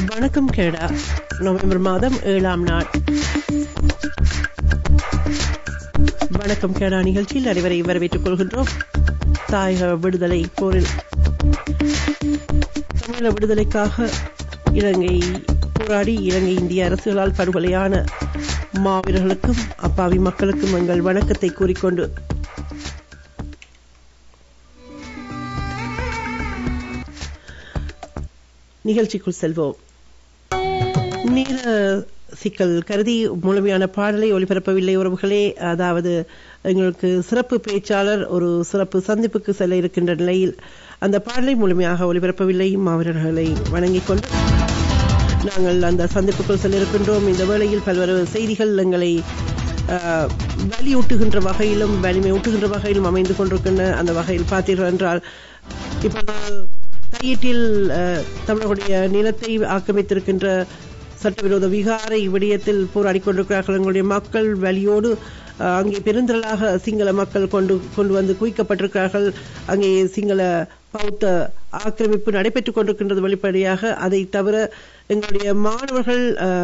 வணக்கம் கேடா. நவம்பர் மாதம் 7ஆம் நாள். வணக்கம் கேடா நிகழ்ச்சியில் அனைவரை வரவேற்றுக் கொள்கின்றோம். தாயக விடுதலை போரில் தமிழீழ விடுதலைக்காக இலங்கை போராடி இலங்கை இந்திய அரசுகளால் படுகொலையான மாவீரர்களுக்கும் அப்பாவி மக்களுக்கும் எங்கள் வணக்கத்தை கூறிக்கொண்டு நிகழ்ச்சிக்குள் செல்வோம். நேர சிக்கல் கருதி முழுமையான பாடலை ஒளிபரப்பவில்லை உறவுகளே. அதாவது எங்களுக்கு சிறப்பு பேச்சாளர் ஒரு சிறப்பு சந்திப்புக்கு செல்ல இருக்கின்ற நிலையில் அந்த பாடலை முழுமையாக ஒளிபரப்பவில்லை. மாவீரர்களை வணங்கிக் கொண்டு நாங்கள் அந்த சந்திப்புக்குள் செல்ல இருக்கின்றோம். இந்த வேளையில் பல்வேறு செய்திகள் எங்களை வலியூட்டுகின்ற வகையிலும் வலிமை ஊட்டுகின்ற வகையிலும் அமைந்து கொண்டிருக்கின்ற அந்த வகையில் பார்த்தீர்கள் என்றால், இப்பொழுது தையீட்டில் தமிழர்களுடைய நிலத்தை ஆக்கிரமித்திருக்கின்ற சட்டவிரோத விகாரை விடயத்தில் போராடி கொண்டிருக்கிறார்கள். எங்களுடைய மக்கள் வலியோடு அங்கே பெருந்திரளாக சிங்கள மக்கள் கொண்டு வந்து குவிக்கப்பட்டிருக்கிறார்கள். அங்கே சிங்கள பௌத்த ஆக்கிரமிப்பு நடைபெற்றுக் கொண்டிருக்கின்றது வெளிப்படையாக. அதை தவிர எங்களுடைய மாணவர்கள்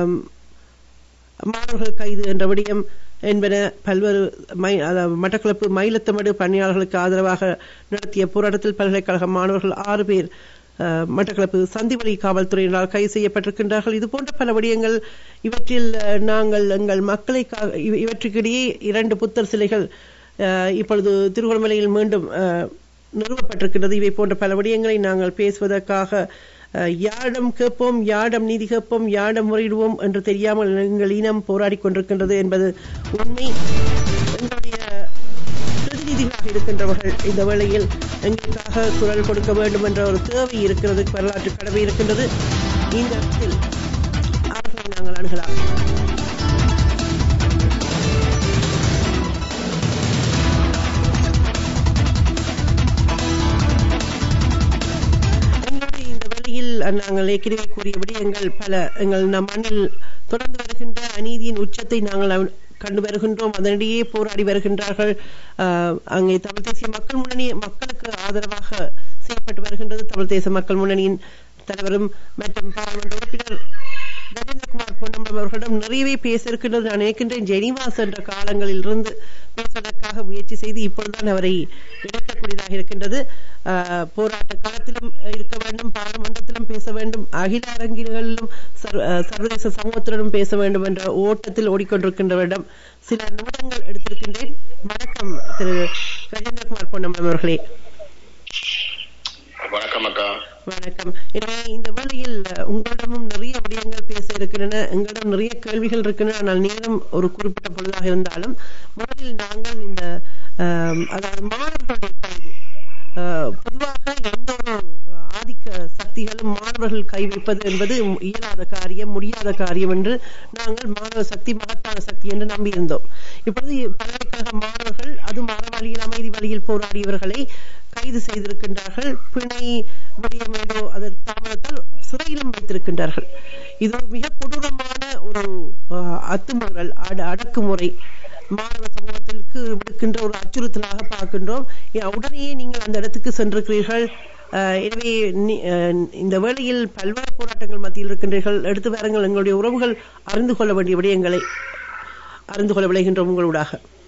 கைது என்ற விடயம் என்பன பல்வேறு மட்டக்களப்பு மயிலத்தமடு பணியாளர்களுக்கு ஆதரவாக நடத்திய போராட்டத்தில் பல்கலைக்கழக மாணவர்கள் 6 பேர் மட்டக்களப்பு சந்திவெளி காவல்துறையினால் கைது செய்யப்பட்டிருக்கின்றார்கள். இது போன்ற பல விடயங்கள். இவற்றில் நாங்கள் எங்கள் மக்களை இவற்றுக்கிடையே 2 புத்தர் சிலைகள் இப்பொழுது திருகோணமலையில் மீண்டும் நிறுவப்பட்டிருக்கின்றது. இவை போன்ற பல விடயங்களை நாங்கள் பேசுவதற்காக யாரிடம் கேட்போம், யாரிடம் நீதி கேட்போம், யாரிடம் முறையிடுவோம் என்று தெரியாமல் எங்கள் இனம் போராடி கொண்டிருக்கின்றது என்பது உண்மை. எங்களுடைய பிரதிநிதிகளாக இருக்கின்றவர்கள் இந்த வேளையில் எங்களுக்காக குரல் கொடுக்க வேண்டும் என்ற ஒரு தேவை இருக்கிறது, வரலாற்று கடமை இருக்கின்றது. இந்த இடத்தில் அவர்களை நாங்கள் அணுகலாம். நாங்கள் ஏற்கனவே கூறிய விடயங்கள் பல. எங்கள் நம் மண்ணில் தொடர்ந்து வருகின்ற அநீதியின் உச்சத்தை நாங்கள் கண்டு வருகின்றோம். அதனிடையே போராடி வருகின்றார்கள். அங்கே தமிழ் தேசிய மக்கள் முன்னணி மக்களுக்கு ஆதரவாக செய்யப்பட்டு வருகின்றது. தமிழ் தேசிய மக்கள் முன்னணியின் தலைவரும் மற்றும் பாராளுமன்ற உறுப்பினர் நரேந்திரகுமார் பொன்னம்பலம் அவர்களிடம் நிறையவே பேச இருக்கின்றது. நான் நினைக்கின்றேன் ஜெனிவா சென்ற காலங்களில் இருந்து பேசுவதற்காக முயற்சி செய்து இப்பொழுதுதான் அவரை இணைக்கக்கூடியதாக இருக்கின்றது. போராட்ட காலத்திலும் இருக்க வேண்டும், பாராளுமன்றத்திலும் பேச வேண்டும், அகில அரங்கிலும் சர்வதேச சமூகத்துடனும் பேச வேண்டும் என்ற ஓட்டத்தில் ஓடிக்கொண்டிருக்கின்றவரிடம் சில நிமிடங்கள் எடுத்திருக்கின்றேன். வணக்கம் திரு நரேந்திரகுமார் பொன்னம்பலம் அவர்களே. வணக்கம் அக்கா. வணக்கம். எனவே இந்த வேளையில் உங்களிடமும் நிறைய விடயங்கள் பேச இருக்கின்றன, எங்களிடம் நிறைய கேள்விகள் இருக்கின்றன. ஆனால் நேரம் ஒரு குறிப்பிட்ட பொழுதாக இருந்தாலும் முதலில் நாங்கள் இந்த அதாவது மாணவர்களுடைய கைது, பொதுவாக எந்த ஒரு ஆதிக்க சக்திகளும் மாணவர்கள் கை வைப்பது என்பது இயலாத காரியம், முடியாத காரியம் என்று நாங்கள் மாணவ சக்தி மகத்தான சக்தி என்று நம்பியிருந்தோம். இப்பொழுது பல்கலைக்கழக மாணவர்கள் அதுவும் அறவழியில் அமைதி வழியில் போராடியவர்களை கைது செய்திருக்கின்றார்கள். பிணை விடயமேதோ அதற்கு தாமதத்தால் சிறையிலும் வைத்திருக்கின்றார்கள். இது மிக கொடூரமான ஒரு அத்துமுறல், அடக்குமுறை, மாணவ சமூகத்திற்கு விடுக்கின்ற ஒரு அச்சுறுத்தலாக பார்க்கின்றோம். உடனே நீங்கள் அந்த இடத்துக்கு சென்றிருக்கிறீர்கள். எனவே இந்த வேளையில் பல்வேறு போராட்டங்கள் மத்தியில் இருக்கின்றீர்கள். எடுத்து வாருங்கள், எங்களுடைய உறவுகள் அறிந்து கொள்ள வேண்டிய விடயங்களை அறிந்து கொள்ள விளைகின்றோம் உங்களூடாக.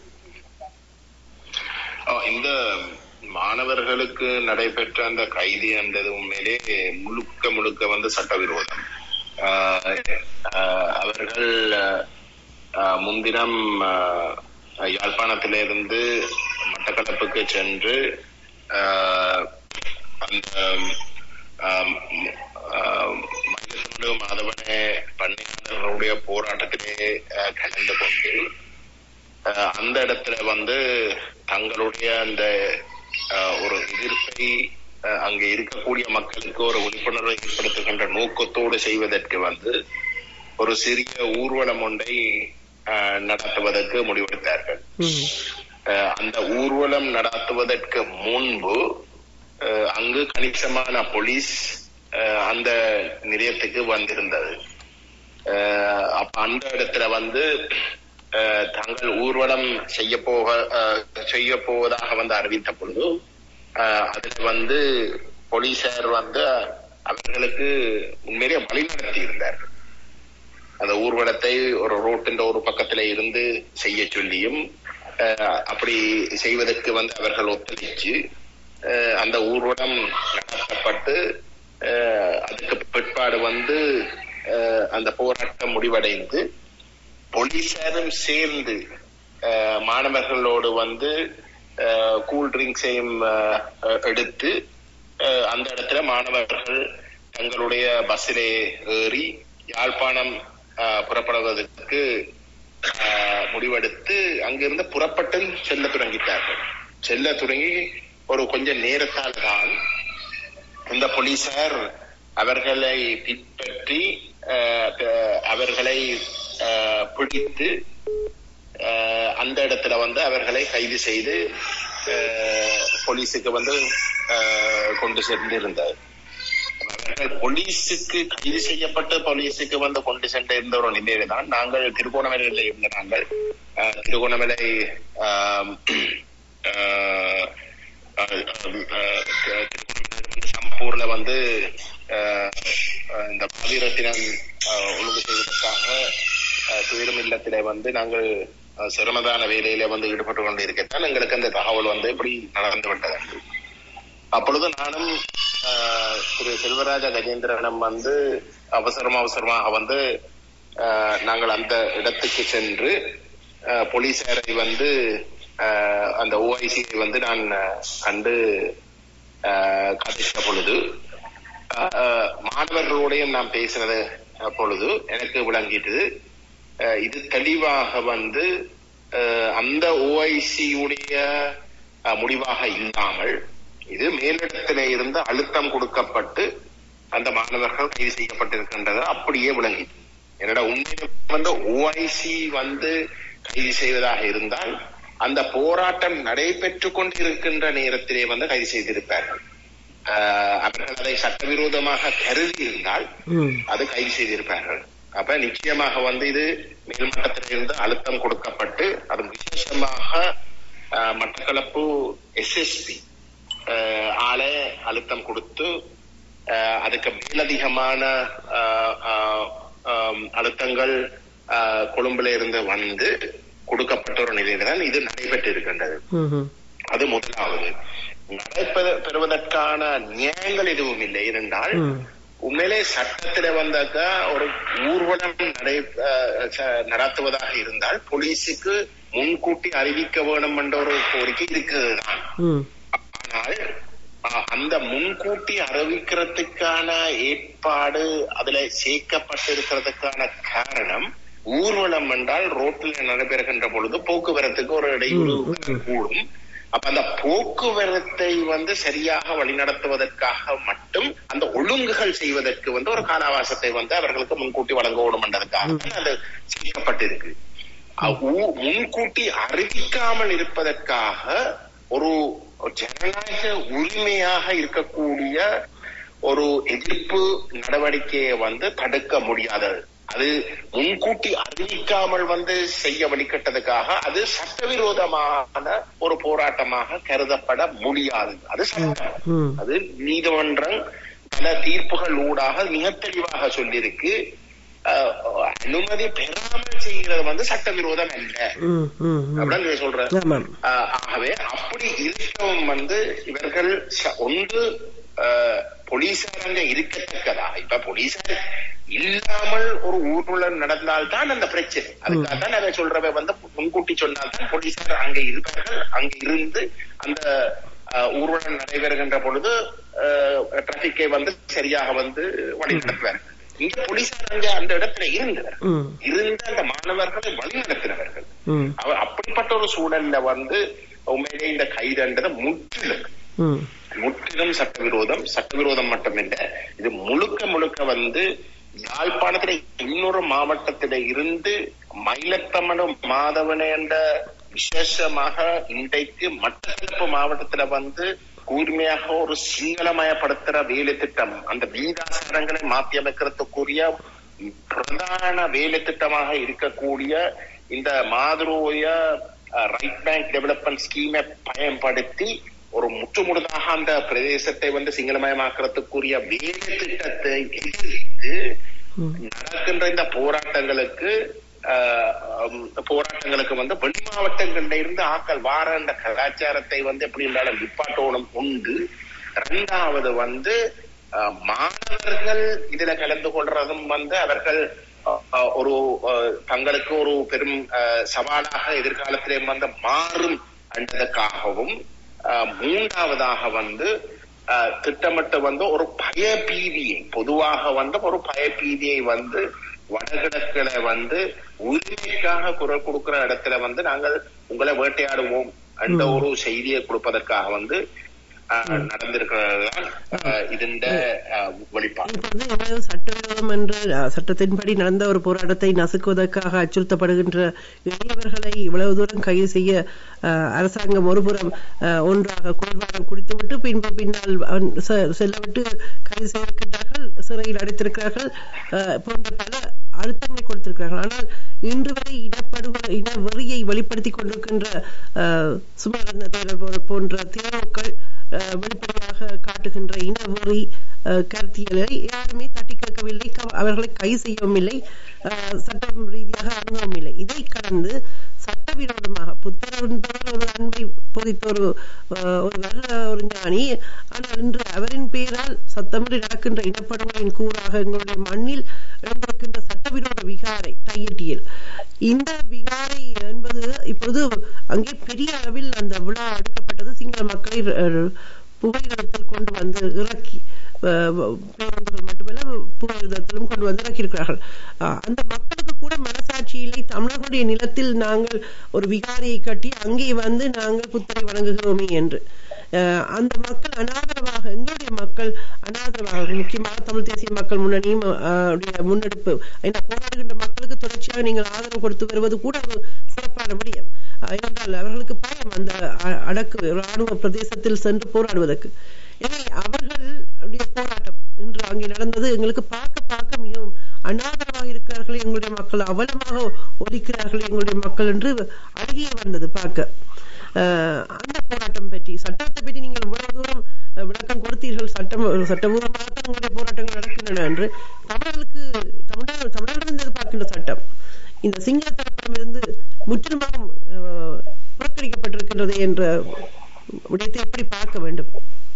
இந்த மாணவர்களுக்கு நடைபெற்ற அந்த கைது என்றது உண்மையிலே முழுக்க வந்து சட்டவிரோதம். அவர்கள் முன்தினம் யாழ்ப்பாணத்திலிருந்து மட்டக்களப்புக்கு சென்று அந்த மாதவனே பணியாளர்களுடைய போராட்டத்திலே கலந்து கொண்டு அந்த இடத்துல வந்து தங்களுடைய அந்த ஒரு எதிர்ப்பை அங்கே இருக்கக்கூடிய மக்களுக்கு ஒரு விழிப்புணர்வை ஏற்படுத்துகின்ற நோக்கத்தோடு செய்வதற்கு வந்து ஒரு சிறிய ஊர்வலம் ஒன்றை நடத்துவதற்கு முடிவெடுத்தார்கள். அந்த ஊர்வலம் நடத்துவதற்கு முன்பு அங்கு கணிசமான போலீஸ் அந்த நிலையத்துக்கு வந்திருந்தது. அப்ப அந்த இடத்துல வந்து தாங்கள் ஊர்வலம் செய்ய போவதாக வந்து அறிவித்த பொழுது அதுல வந்து போலீசார் வந்து அவர்களுக்கு உண்மையிலே வழிநடத்தி இருந்தார்கள். அந்த ஊர்வலத்தை ஒரு ரோட்டின் ஒரு பக்கத்துல இருந்து செய்ய சொல்லியும் அப்படி செய்வதற்கு அவர்கள் ஒத்துழைச்சு அந்த ஊர்வலம் நடத்தப்பட்டு அதுக்கு பிற்பாடு அந்த போராட்டம் முடிவடைந்து போலீசாரும் சேர்ந்து மாணவர்களோடு கூல் ட்ரிங்க்ஸையும் எடுத்து அந்த இடத்துல மாணவர்கள் தங்களுடைய பஸ்ஸிலே ஏறி யாழ்ப்பாணம் புறப்படுவதற்கு முடிவெடுத்து அங்கிருந்து புறப்பட்டு செல்ல தொடங்கிட்டார்கள். செல்ல தொடங்கி ஒரு கொஞ்ச நேரத்தால் தான் இந்த போலீசார் அவர்களை பின்பற்றி அவர்களை பிடித்து அந்த இடத்துல அவர்களை கைது செய்து போலீஸுக்கு கொண்டு சென்றிருந்தார். அவர்கள் போலீஸுக்கு கைது செய்யப்பட்டு போலீஸுக்கு கொண்டு சென்றிருந்த ஒரு நிலையில தான் நாங்கள் திருகோணமலையில் இருந்த நாங்கள் திருகோணமலை சம்பூர்ல இந்த பாதிரத்தினம் ஒழுங்கு செய்வதற்காக துயரம் இல்லத்திலே நாங்கள் சிரமதான வேலையில ஈடுபட்டு கொண்டு இருக்கத்தான் எங்களுக்கு அந்த தகவல் இப்படி நடந்து விட்டது. அப்பொழுது நானும் திரு செல்வராஜ கஜேந்திரனும் அவசரமாக நாங்கள் அந்த இடத்துக்கு சென்று போலீசாரை அந்த ஓஐசியை நான் கண்டு கதைத்த பொழுது மாணவர்களோடையும் நான் பேசினது பொழுது எனக்கு விளங்கிட்டு இது தெளிவாக அந்த ஓஐசி உடைய முடிவாக இல்லாமல் இது மேலிடத்திலே இருந்து அழுத்தம் கொடுக்கப்பட்டு அந்த மாணவர்கள் கைது செய்யப்பட்டிருக்கின்றது அப்படியே விளங்கிட்டு. என்னோட உண்மையில ஓஐசி கைது செய்வதாக இருந்தால் அந்த போராட்டம் நடைபெற்று கொண்டிருக்கின்ற நேரத்திலே கைது செய்திருப்பார்கள். அவர்கள் அதை சட்டவிரோதமாக கருதி இருந்தால் அது கைது செய்திருப்பார்கள். அப்ப நிச்சயமாக இது மேல்மட்டத்திலிருந்து அழுத்தம் கொடுக்கப்பட்டு அது விசேஷமாக மட்டக்களப்பு எஸ்எஸ்பி ஆளை அழுத்தம் கொடுத்து அதுக்கு மேலதிகமான அழுத்தங்கள் கொழும்புல இருந்து கொடுக்கப்பட்ட ஒரு நிலையில தான் இது நடைபெற்று இருக்கின்றது. அது முதலாவது. நடைபெறுவதற்கான நியாயங்கள் எதுவும் இல்லை. இருந்தால் உண்மையிலே சட்டத்தில வந்தாக்கா ஒரு ஊர்வலம் நடத்துவதாக இருந்தால் போலீஸுக்கு முன்கூட்டி அறிவிக்க வேணும் என்ற ஒரு கோரிக்கை இருக்குதுதான். ஆனால் அந்த முன்கூட்டி அறிவிக்கிறதுக்கான ஏற்பாடு அதுல சேர்க்கப்பட்டிருக்கிறதுக்கான காரணம் ஊர்வலம் என்றால் ரோட்டில் நடைபெறுகின்ற பொழுது போக்குவரத்துக்கு ஒரு இடையூறு கூடும். அப்ப அந்த போக்குவரத்தை சரியாக வழிநடத்துவதற்காக மட்டும் அந்த ஒழுங்குகள் செய்வதற்கு ஒரு காலாவாசத்தை அவர்களுக்கு முன்கூட்டி வழங்க வேண்டும் என்றதுக்காக அது சேர்க்கப்பட்டிருக்கு. முன்கூட்டி அறிவிக்காமல் இருப்பதற்காக ஒரு ஜனநாயக உரிமையாக இருக்கக்கூடிய ஒரு எதிர்ப்பு நடவடிக்கையை தடுக்க முடியாதது. அது முன்கூட்டி அறிவிக்காமல் செய்ய வழிகட்டதுக்காக அது சட்டவிரோதமான ஒரு போராட்டமாக கருதப்பட முடியாது. அது சட்டம். அது நீதிமன்றம் பல தீர்ப்புகள் ஊடாக மிக தெளிவாக சொல்லியிருக்கு. அனுமதி பெறாமல் செய்கிறது சட்டவிரோதம் அல்ல அப்படின்னு சொல்றேன். ஆகவே அப்படி இருக்கவும் இவர்கள் ஒன்று போலீசார் அங்க இருக்கத்தக்கதா. இப்ப போலீசார் இல்லாமல் ஒரு ஊர்வலம் நடந்தால்தான் அந்த பிரச்சனை. அதுக்காகத்தான் அதை சொல்றவ முன்கூட்டி சொன்னால்தான் போலீசார் அங்க இருப்பார்கள். அங்க இருந்து அந்த ஊர்வலம் நடைபெறுகின்ற பொழுது டிராபிக்கை சரியாக வழி நடத்துவார்கள். இங்க போலீசார் அங்க அந்த இடத்துல இருந்தவர் இருந்து அந்த மாணவர்களை வழி நடத்தினவர்கள். அப்படிப்பட்ட ஒரு சூழல்ல உண்மையிலே இந்த கைதுன்றது முற்றிலும் சட்டவிரோதம் மட்டுமில்லை. இது முழுக்க யாழ்ப்பாணத்தில இன்னொரு மாவட்டத்தில இருந்து மயிலத்தமனும் மாதவனை என்ற விசேஷமாக இன்றைக்கு மட்டக்களப்பு மாவட்டத்துல கூர்மையாக ஒரு சிங்களமயப்படுத்துற வேலை திட்டம், அந்த வீதாசாரங்களை மாற்றி அமைக்கிறதுக்குரிய பிரதான வேலை திட்டமாக இருக்கக்கூடிய இந்த மாதிரோய ரைட் பேங்க் டெவலப்மெண்ட் ஸ்கீமை பயன்படுத்தி ஒரு முற்றுமுழுதாக அந்த பிரதேசத்தை சிங்களமயமாக்குறதுக்குரிய வேலை திட்டத்தை எதிர்த்து நடக்கின்ற இந்த போராட்டங்களுக்கு வெளி மாவட்டங்கள்ல இருந்து ஆக்கள் வார அந்த கலாச்சாரத்தை எப்படி இருந்தாலும் நிப்பாட்டோணும் உண்டு. இரண்டாவது மாணவர்கள் இதுல கலந்து கொள்றதும் அவர்கள் ஒரு தங்களுக்கு ஒரு பெரும் சவாலாக எதிர்காலத்திலே மாறும் என்பதற்காகவும், மூன்றாவதாக திட்டமிட்டு ஒரு பயபீதியை பொதுவாக ஒரு பயபீதியை வடகிழக்குல உரிமைக்காக குரல் கொடுக்கிற இடத்துல நாங்கள் உங்களை வேட்டையாடுவோம் என்ற ஒரு செய்தியை கொடுப்பதற்காக நடந்திருக்கிறதுதான் இதன் வெளிப்பாடு. சட்டவிரோதம் என்ற சட்டத்தின்படி நடந்த ஒரு போராட்டத்தை நசுக்குவதற்காக அச்சுறுத்தப்படுகின்ற இளையவர்களை இவ்வளவு தூரம் கைது செய்ய அரசாங்கம் ஒருபுறம் ஒன்றாக குளிர்பானம் குடித்துவிட்டு பின்னால் செல்லவிட்டு கைது செய்திருக்கிறார்கள், சிறையில் அடைத்திருக்கிறார்கள், போன்ற பல அழுத்தங்களை கொடுத்திருக்கிறார்கள். ஆனால் இன்று வரை இன வெறியை வெளிப்படுத்திக் கொண்டிருக்கின்ற சுமரத்ன தேரர் போன்ற தேர்வுகள் வெளிப்படையாக காட்டுகின்ற இனவெறி கருத்தியலை யாருமே தட்டி கேட்கவில்லை, அவர்களை கைது செய்யவும் இல்லை, சட்டம் ரீதியாக அணுகவும் இல்லை. இதை கடந்து சட்டவிரோதமாக புத்தர் என்பவர் ஒரு அன்பை பொதித்த ஒரு நல்ல ஒரு ஞானி, ஆனால் இன்று அவரின் பெயரால் சத்தமின்றி நடக்கின்ற இனப்படுகொலையின் கூறாக எங்களுடைய மண்ணில் எழுந்திருக்கின்ற சட்டவிரோத விகாரை தையிட்டியில், இந்த விகாரை என்பது இப்பொழுது அங்கே பெரிய அளவில் அந்த விழா எடுக்கப்பட்டது. சிங்கள மக்களை புகையிரத்தில் கொண்டு இறக்கி, பேருந்துகள் மட்டுமல்ல புகையிரத்திலும் கொண்டு இறக்கியிருக்கிறார்கள். அந்த மக்களுக்கு கூட மனசாட்சி இல்லை. தமிழர்களுடைய நிலத்தில் நாங்கள் ஒரு விகாரியை கட்டி அங்கே நாங்கள் புத்தரை வணங்குகிறோமே என்று அந்த மக்கள் அனாதரவாக, எங்களுடைய மக்கள் அனாதரவாக, முக்கியமாக தமிழ் தேசிய மக்கள் முன்னணியும் முன்னெடுப்பு போராடுகின்ற மக்களுக்கு தொடர்ச்சியாக நீங்கள் ஆதரவு கொடுத்து வருவது கூட ஒரு சிறப்பான விடயம். ஏனென்றால் அவர்களுக்கு பயம் அந்த அடக்கு இராணுவ பிரதேசத்தில் சென்று போராடுவதற்கு. எனவே அவர்களுடைய போராட்டம் இன்று அங்கே நடந்தது எங்களுக்கு பார்க்க மிகவும் அனாதரவாக இருக்கிறார்கள் எங்களுடைய மக்கள், அவலமாக ஒலிக்கிறார்கள் எங்களுடைய மக்கள் என்று அழகிய வந்தது பார்க்க. அந்த போராட்டம் பற்றி, சட்டத்தை பற்றி நீங்கள் இவ்வளவு தூரம் விளக்கம் கொடுத்தீர்கள். சட்டபூர்வமாகத்தான் உங்களுடைய போராட்டங்கள் நடக்கின்றன என்று தமிழர்களிடம் எதிர்பார்க்கின்ற சட்டம் இந்த சிங்கள தரப்பிடமிருந்து முற்றிலுமாக புறக்கணிக்கப்பட்டிருக்கின்றது என்ற விடயத்தை எப்படி பார்க்க வேண்டும்?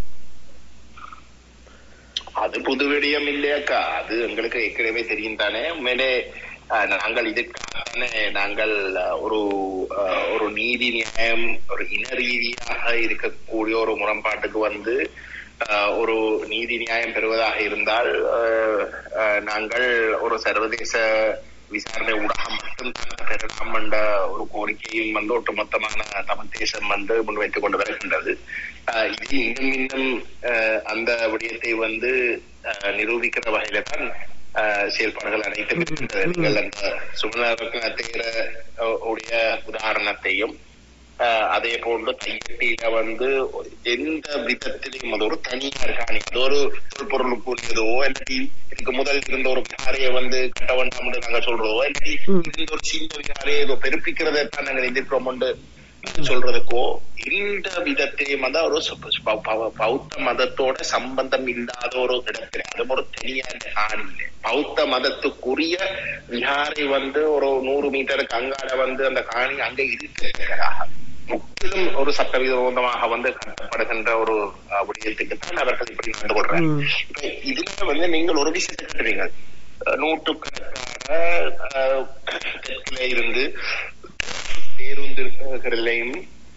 அது புது விடயம் இல்லையாக்கா, அது எங்களுக்கு ஏற்கனவே தெரியும் தானே. உண்மையிலே நாங்கள் இதுக்காக நாங்கள் ஒரு நீதி நியாயம், ஒரு இன ரீதியாக இருக்கக்கூடிய ஒரு முரண்பாட்டுக்கு ஒரு நீதி நியாயம் பெறுவதாக இருந்தால் நாங்கள் ஒரு சர்வதேச விசாரணை ஊடகம் மட்டும்தான் பெறலாம் என்ற ஒரு கோரிக்கையும் ஒட்டுமொத்தமான தமிழ் தேசம் முன்வைத்துக் கொண்டு வருகின்றது. இது இன்னும் அந்த விடயத்தை நிரூபிக்கிற வகையில தான் செயல்பாடுகள் அனைத்தும் இருக்கின்றது. நீங்கள் அந்த சுமரத்ன தேரர் உடைய உதாரணத்தையும் அதே போன்று தையட்டியில எந்த விதத்திலையும் அது ஒரு தனியார் காணி, அது ஒரு தொல்பொருளுக்குரியதோ, இல்லாட்டி இதுக்கு முதல் இருந்த ஒரு விகாரையை கட்ட வேண்டாம் என்று நாங்க சொல்றதோ, இல்லாட்டி இருந்த ஒரு சின்ன விகாரையை ஏதோ பெருப்பிக்கிறதான் நாங்கள் எதிர்க்கிறோம் என்று சொல்றதுக்கோ இந்த விதத்திலையும் ஒரு பௌத்த மதத்தோட சம்பந்தம் இல்லாத ஒரு இடத்துல, அது ஒரு தனியார் காணி, பௌத்த மதத்துக்குரிய விகாரை ஒரு 100 மீட்டருக்கு அங்காட அந்த காணி அங்க இருக்கிறதாக முற்றிலும் ஒரு சட்டவிரோதமாக கட்டப்படுகின்ற ஒரு விடயத்துக்குத்தான் அவர்கள் இப்படி நடந்து கொள்றாங்க. இப்ப இதுல நீங்கள் ஒரு விஷயத்தை கட்டுறீங்க, நூற்றுக்கணக்கான தெற்குல இருந்து பேருந்துகளையும்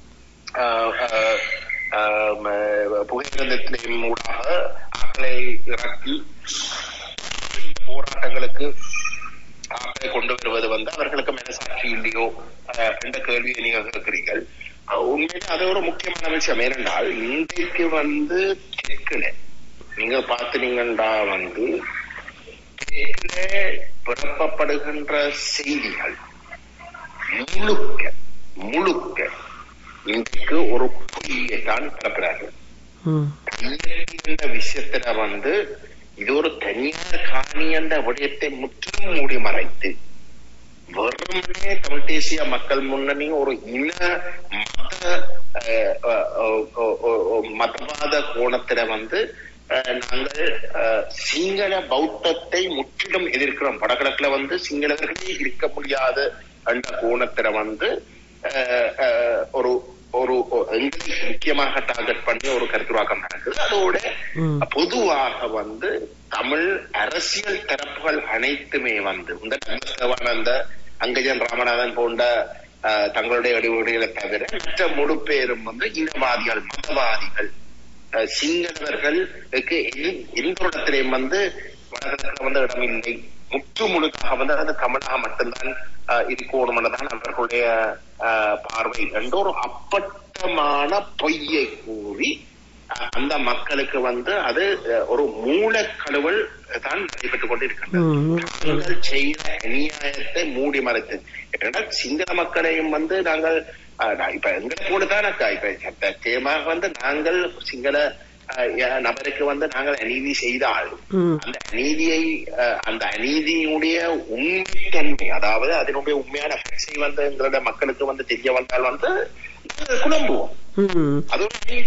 புகையிரத்திலையும் ஊடாக ஆக்களை இறக்கி போராட்டங்களுக்கு ஆக்களை கொண்டு வருவது அவர்களுக்கு மனசாட்சி இல்லையோ என்ற கேள்வியை நீங்க கேட்கிறீர்கள். உண்மையிலே அது ஒரு முக்கியமான விஷயம். ஏனென்றால் இன்றைக்கு தெற்குல நீங்க பாத்தீங்கன்னா தெற்குல பிறப்பப்படுகின்ற செய்திகள் முழுக்க இன்றைக்கு ஒரு பொய்யை தான் பரப்புறார்கள். என்ற விஷயத்துல இது ஒரு தனியார் காணி என்ற விடயத்தை முற்றிலும் மூடி மறைத்து வெறுமனே தமிழ் தேசிய மக்கள் முன்னணி ஒரு இன மத மதவாத கோணத்துல வந்து நாங்கள் சிங்கள பௌத்தத்தை முற்றிலும் எதிர்க்கிறோம். வடகிழக்குல வந்து சிங்களவர்களே இருக்க முடியாது என்ற கோணத்துல வந்து ஒரு ஒரு எங்களை முக்கியமாக டார்கெட் பண்ணி ஒரு கருத்துருவாக்கம் நடக்குது. அதோட பொதுவாக வந்து தமிழ் அரசியல் தரப்புகள் அனைத்துமே வந்து இந்த அங்கஜன் ராமநாதன் போன்ற தங்களுடைய வடிவுகளை தவிர மற்ற முழு பேரும் வந்து இனவாதிகள், மதவாதிகள், சிங்களவர்களுக்கு எந்த இடத்திலையும் வந்து வடகிழக்குல வந்து இடமில்லை, முற்று முழுக்காக வந்து அது தமிழாக மட்டும்தான் இருக்கணும்னு அவர்களுடைய பார்வை என்ற ஒரு அப்பட்டமான பொய்யை கூறி அந்த மக்களுக்கு வந்து அது ஒரு மூலக்கழுவல் தான் நடைபெற்றுக் கொண்டிருக்கின்றது. செய்த அநியாயத்தை மூடி மறைத்து சிங்கள மக்களையும் வந்து நாங்கள் இப்ப எங்களை போலதான் இப்ப சத்தியமாக வந்து நாங்கள் சிங்கள நபருக்கு வந்து நாங்கள் அநீதி செய்தால் அந்த அநீதியுடைய உண்மைத்தன்மை, அதாவது அதனுடைய உண்மையான ஃபேக்ட்ஸை வந்து எங்களோட மக்களுக்கு வந்து தெரிய வந்தால் வந்து குழம்புவோம். அது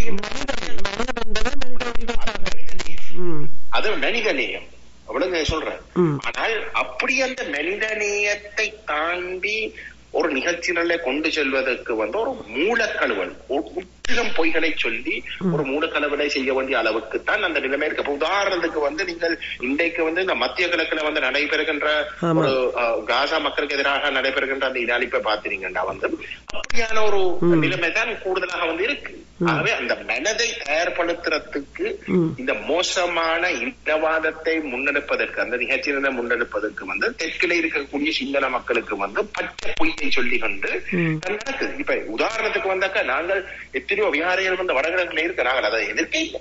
அது மனிதநேயம், அவ்வளவு சொல்றேன். ஆனால் அப்படி அந்த மனிதநேயத்தை தாண்டி ஒரு நிகழ்ச்சிகளை கொண்டு செல்வதற்கு வந்து ஒரு மூலக்கழுவல், முற்றிலும் பொய்களை சொல்லி ஒரு மூலக்கழுவலை செய்ய வேண்டிய அளவுக்கு தான் அந்த நிலைமை இருக்கு. உதாரணத்துக்கு வந்து நீங்கள் இன்றைக்கு வந்து இந்த மத்திய கிழக்குல வந்து நடைபெறுகின்ற ஒரு காசா மக்களுக்கு எதிராக நடைபெறுகின்ற அந்த இனஅழிப்பை பார்த்தீங்கன்னா வந்து அப்படியான ஒரு நிலைமை தான் கூடுதலாக வந்து இருக்கு. ஆகவே அந்த மனதை தயார்படுத்துறதுக்கு இந்த மோசமான இனவாதத்தை முன்னெடுப்பதற்கு, அந்த நிகழ்ச்சியினை முன்னெடுப்பதற்கு வந்து தெற்கில இருக்கக்கூடிய சிங்கள மக்களுக்கு வந்து பச்சை பொய்யை சொல்லி கொண்டு நடக்குது. இப்ப உதாரணத்துக்கு வந்தாக்கா நாங்கள் எத்தனையோ விகாரிகள் வந்து வடகிழக்குல இருக்க, நாங்கள் அதை எதிர்க்க இல்லை,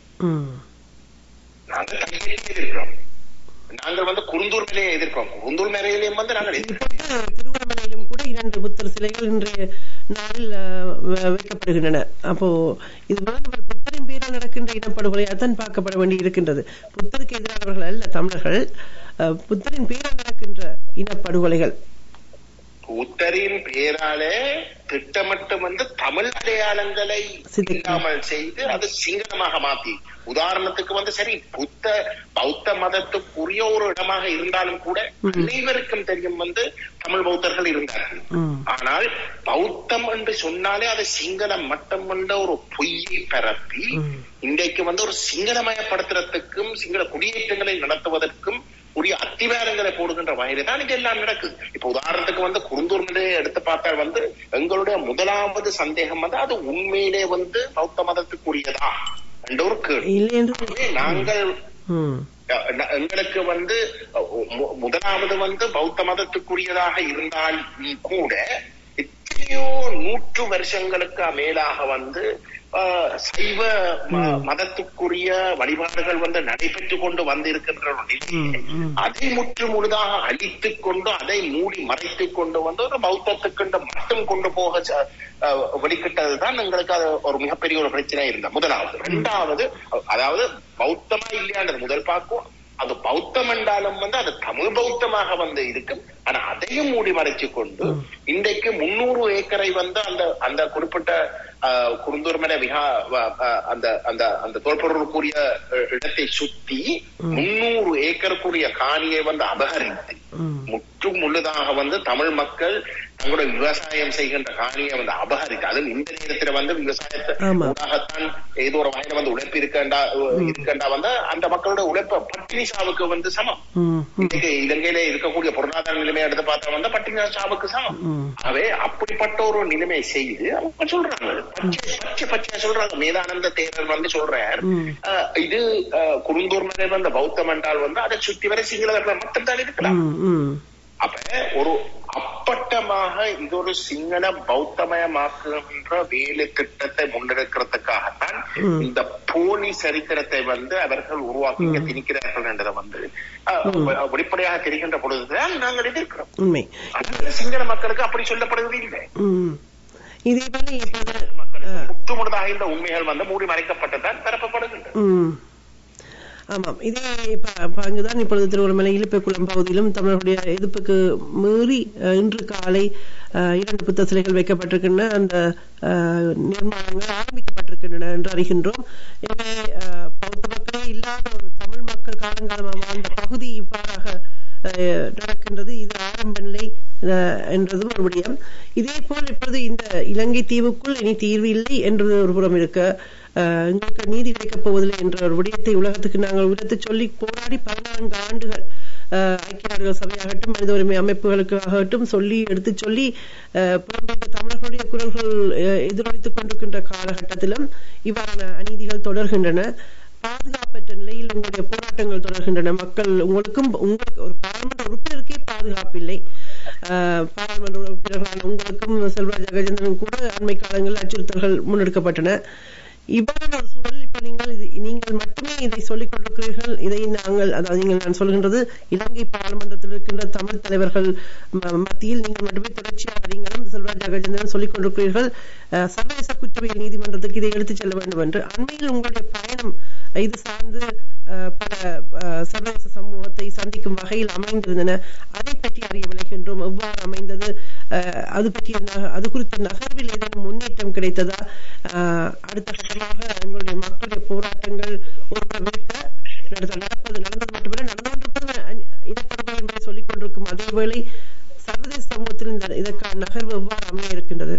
நாங்கள் கையிலேயே எதிர்க்கிறோம். நாங்கள் வந்து குருந்தூர் மேலையை எதிர்க்கிறோம். குருந்தூர் மேலையிலையும் வந்து நாங்கள் திருவண்ணாமலையிலும் கூட 2 புத்தர் சிலைகள் இன்றைய நாளில் வைக்கப்படுகின்றன. அப்போ இது புத்தரின் பேரால் நடக்கின்ற இனப்படுகொலையாகத்தான் பார்க்கப்பட வேண்டி இருக்கின்றது. புத்தருக்கு எதிரானவர்கள் அல்ல தமிழர்கள், புத்தரின் பேரால் நடக்கின்ற இனப்படுகொலைகள். புத்தரின் பேராலே திட்டமிட்டு வந்து தமிழ் அடையாளங்களை இல்லாமல் செய்து அது சிங்களமாக மாத்தி, உதாரணத்துக்கு வந்து சரி பௌத்த மதத்துக்குரிய ஒரு இடமாக இருந்தாலும் கூட அனைவருக்கும் தெரியும் வந்து தமிழ் பௌத்தர்கள் இருந்தார்கள். ஆனால் பௌத்தம் என்று சொன்னாலே அது சிங்களம் மட்டும் என்ற ஒரு பொய்யை பரப்பி இன்றைக்கு வந்து ஒரு சிங்களமயப்படுத்துறதுக்கும் சிங்கள குடியேற்றங்களை நடத்துவதற்கும் உரிய அத்திவாரங்களை போடுகின்ற வகையில தான் இது எல்லாம் நடக்குது. இப்ப உதாரணத்துக்கு வந்து குருந்தூர் நிலையை எடுத்து பார்த்தால் வந்து எங்களுடைய முதலாவது சந்தேகம் வந்து அது உண்மையிலே வந்து பௌத்த மதத்துக்குரியதா என்ற ஒரு கேள்வி. நாங்கள் எங்களுக்கு வந்து முதலாவது வந்து பௌத்த மதத்துக்குரியதாக இருந்தால் கூட எத்தனையோ 100 வருஷங்களுக்கு மேலாக வந்து சைவ மதத்துக்குரிய வழிபாடுகள் வந்து நடைபெற்றுக் கொண்டு வந்திருக்கின்ற அதை முற்று முழுதாக அழித்துக் கொண்டு அதை மூடி மறைத்துக் கொண்டு வந்து ஒரு பௌத்தத்துக்கு மட்டும் கொண்டு போக வெளிக்கிட்டதுதான் எங்களுக்கு அது ஒரு மிகப்பெரிய ஒரு பிரச்சனை இருந்த முதலாவது. 2வது, அதாவது பௌத்தமா இல்லையான்றது முதல் பார்க்கும். அது பௌத்தம் என்றாலும் வந்து அது தமிழ் பௌத்தமாக வந்து இருக்கும். ஆனா அதையும் மூடி மறைச்சு கொண்டு இன்றைக்கு 300 ஏக்கரை வந்து அந்த குறிப்பிட்ட குருந்தூர் மலை அந்த தோல்பொருளுக்குரிய இடத்தை சுத்தி 300 ஏக்கருக்குரிய காணியை வந்து அபகரித்து முற்றும் முழுதாக வந்து தமிழ் மக்கள் தங்களுடைய விவசாயம் செய்கின்ற காணியை வந்து அபகரித்து, அதுவும் இந்த நேரத்துல வந்து விவசாயத்தான் ஏதோ ஒரு வகையில வந்து உழைப்பு இருக்கண்டா வந்து அந்த மக்களுடைய உழைப்ப பட்டினி சாவுக்கு வந்து சமம். இன்னைக்கு இலங்கையில இருக்கக்கூடிய பொருளாதார நிலைமையை எடுத்து பார்த்தா வந்து பட்டினி சாவுக்கு சமம். அவே அப்படிப்பட்ட ஒரு நிலைமை செய்து அவங்க சொல்றாங்க, பச்சையா சொல்றாங்க. மேதானந்த தேரர் வந்து சொல்றார், இது குருந்தூர் மலை வந்த பௌத்தம் என்றால் வந்து அதை சுத்தி வரை சிங்களவர்கள் மட்டும்தான் இருக்கலாம். அப்ப ஒரு அப்பட்டமாக இது ஒரு சிங்கள பௌத்தமயமாக்குகின்ற வேலை திட்டத்தை முன்னெடுக்கிறதுக்காகத்தான் இந்த போலி சரித்திரத்தை வந்து அவர்கள் உருவாக்கி திணிக்கிறார்கள் என்றதை வந்து வெளிப்படையாக தெரிகின்ற பொழுதுதான் நாங்கள் எதிர்க்கிறோம். உண்மை சிங்கள மக்களுக்கு அப்படி சொல்லப்படுவது இல்லை. மக்களுக்கு முற்றுமுழுதாக இந்த உண்மைகள் வந்து மூடி மறைக்கப்பட்டதான் பரப்பப்படுகின்றன. ஆமாம், இதே அங்குதான் இப்பொழுது திருவண்ணாமலை இலுப்பைக்குளம் பகுதியிலும் தமிழர்களுடைய எதிர்ப்புக்கு மீறி இன்று காலை 2 புத்த சிலைகள் வைக்கப்பட்டிருக்கின்றன. அந்த நிர்மாணங்கள் ஆரம்பிக்கப்பட்டிருக்கின்றன என்று அறிகின்றோம். எனவே பௌத்த மக்களே இல்லாத ஒரு தமிழ் மக்கள் காலங்காலமாக வாழ்ந்த பகுதி இவ்வாறாக நடக்கின்றது. இது ஆரம்ப நிலை என்றதும் ஒரு விடயம். இதே போல் இப்பொழுது இந்த இலங்கை தீவுக்குள் இனி தீர்வு இல்லை என்றது ஒரு புறம் இருக்க, எங்களுக்கு நீதி கிடைக்கப் போவதில்லை என்ற ஒரு விடயத்தை உலகத்துக்கு நாங்கள் உயர்த்தி சொல்லி போராடி 14 ஆண்டுகள் ஐக்கிய நாடுகள் சபையாகட்டும் மனித உரிமை அமைப்புகளுக்காகட்டும் சொல்லி எடுத்து சொல்லி புலம்பெயர்ந்த தமிழர்களுடைய குரல்கள் எதிரொலித்துக் கொண்டிருக்கின்ற காலகட்டத்திலும் இவ்வாறான அநீதிகள் தொடர்கின்றன. பாதுகாப்பற்ற நிலையில் உங்களுடைய போராட்டங்கள் தொடர்கின்றன. மக்கள் உங்களுக்கு ஒரு பாராளுமன்ற உறுப்பினருக்கே பாதுகாப்பு இல்லை. பாராளுமன்ற உறுப்பினர்களான உங்களுக்கும் செல்வராஜ் கஜேந்திரன் கூட அண்மை காலங்களில் அச்சுறுத்தல்கள் முன்னெடுக்கப்பட்டன. இவ்வாறான ஒரு சூழலில் இப்ப நீங்கள் மட்டுமே இதை சொல்லிக் கொண்டிருக்கிறீர்கள். இதை நான் சொல்கின்றது இலங்கை பாராளுமன்றத்தில் இருக்கின்ற தமிழ் தலைவர்கள் மத்தியில் நீங்கள் மட்டுமே தொடர்ச்சியாக நீங்களும் செல்வராஜ் கஜேந்திரன் சொல்லிக் கொண்டிருக்கிறீர்கள் சர்வதேச குற்றவியல் நீதிமன்றத்துக்கு இதை எடுத்துச் செல்ல வேண்டும் என்று. அண்மையில் உங்களுடைய பயணம் இது சார்ந்து பல சர்வதேச சமூகத்தை சந்திக்கும் வகையில் அமைந்திருந்தன. அதை பற்றி அறிய விளைகின்றோம். எவ்வாறு அமைந்தது, அது குறித்த நகர்வில் ஏதேனும் முன்னேற்றம் கிடைத்ததா? அடுத்த கட்டமாக எங்களுடைய மக்களுடைய போராட்டங்கள் ஒருபுறம் நடந்தது மட்டுமல்ல, நடந்து கொண்டிருப்பது இனப்படுகொலை என்பதை சொல்லிக் கொண்டிருக்கும் அதேவேளை சர்வதேச சமூகத்தில் இதற்கான நகர்வு எவ்வாறு அமைய இருக்கின்றது?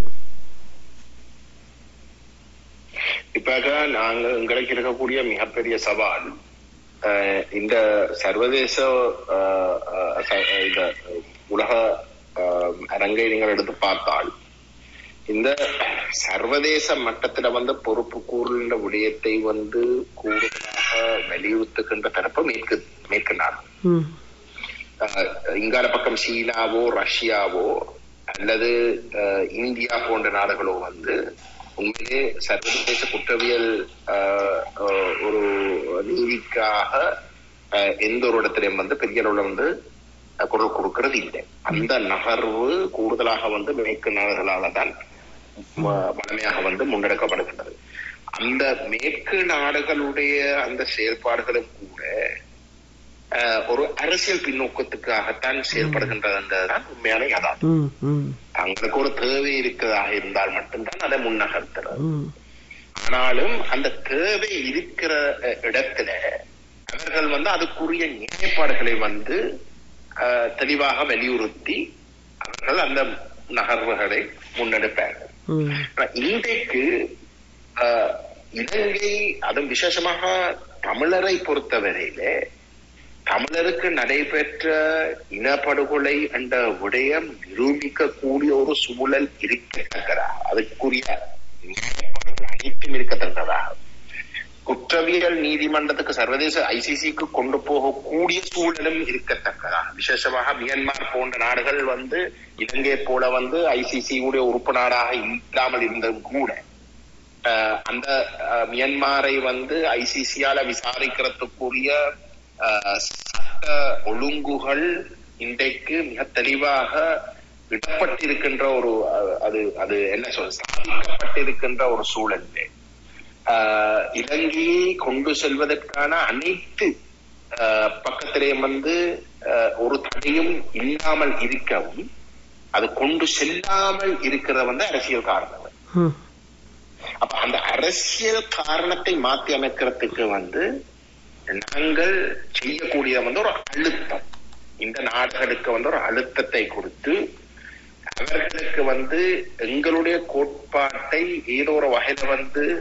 இப்ப நாங்கள் எங்களுக்கு இருக்கக்கூடிய மிகப்பெரிய சவால் இந்த சர்வதேச இந்த உலக அரங்கை நீங்கள் எடுத்து பார்த்தால் இந்த சர்வதேச மட்டத்துல பொறுப்பு கூறுகின்ற விடயத்தை கூடுதலாக வலியுறுத்துகின்ற தரப்பு மேற்கு நாடு. இங்கால பக்கம் சீனாவோ ரஷ்யாவோ அல்லது இந்தியா போன்ற நாடுகளோ உண்மையிலே சர்வதேச குற்றவியல் ஒரு நீதிக்காக எந்த ஒரு இடத்திலையும் பெரிய அளவுல குரல் கொடுக்கிறது இல்லை. அந்த நகர்வு கூடுதலாக மேற்கு நாடுகளால தான் வலிமையாக முன்னெடுக்கப்படுகின்றது. அந்த மேற்கு நாடுகளுடைய அந்த செயல்பாடுகளும் கூட ஒரு அரசியல் பின்னோக்கத்துக்காகத்தான் செயல்படுகின்றதுன்றதுதான் உண்மையான யதார்த்தம். தங்களுக்கு ஒரு தேவை இருக்கிறதாக இருந்தால் மட்டும்தான் அதை முன்னகர்த்துறது. ஆனாலும் அந்த தேவை இருக்கிற இடத்துல அவர்கள் அதுக்குரிய நிலைப்பாடுகளை தெளிவாக வலியுறுத்தி அவர்கள் அந்த நகர்வுகளை முன்னெடுப்பார்கள். இன்றைக்கு இலங்கை அதுவும் விசேஷமாக தமிழரை பொறுத்தவரையில தமிழருக்கு நடைபெற்ற இனப்படுகொலை என்ற விடயம் நிரூபிக்க கூடிய ஒரு சூழல் இருக்கத்தக்கதா, அதுக்குரிய நிலைப்பாடுகள் அனைத்தும் இருக்கத்தக்கதா, குற்றவியல் நீதிமன்றத்துக்கு சர்வதேச ICCக்கு கொண்டு போகக்கூடிய சூழலும் இருக்கத்தக்கதா. விசேஷமாக மியான்மர் போன்ற நாடுகள் இலங்கை போல ICC உடைய உறுப்பு நாடாக இல்லாமல் இருந்தும் கூட அந்த மியான்மரை ICCயால விசாரிக்கிறதுக்குரிய சட்ட ஒழுங்குகள் இன்றைக்கு மிக தெளிவாக விடப்பட்டிருக்கின்ற ஒரு அது என்ன ஸ்தாபிக்கப்பட்டிருக்கின்ற ஒரு சூழல். இலங்கையை கொண்டு செல்வதற்கான அனைத்து பக்கத்திலேயும் ஒரு தடையும் இல்லாமல் இருக்கவும் அது கொண்டு செல்லாமல் இருக்கிறத அரசியல் காரணங்கள். அப்ப அந்த அரசியல் காரணத்தை மாற்றி அமைக்கிறதுக்கு நாங்கள் செய்யக்கூடிய ஒரு அழுத்தம், இந்த நாடுகளுக்கு ஒரு அழுத்தத்தை கொடுத்து அவர்களுக்கு எங்களுடைய கோட்பாட்டை ஏதோ ஒரு வகையில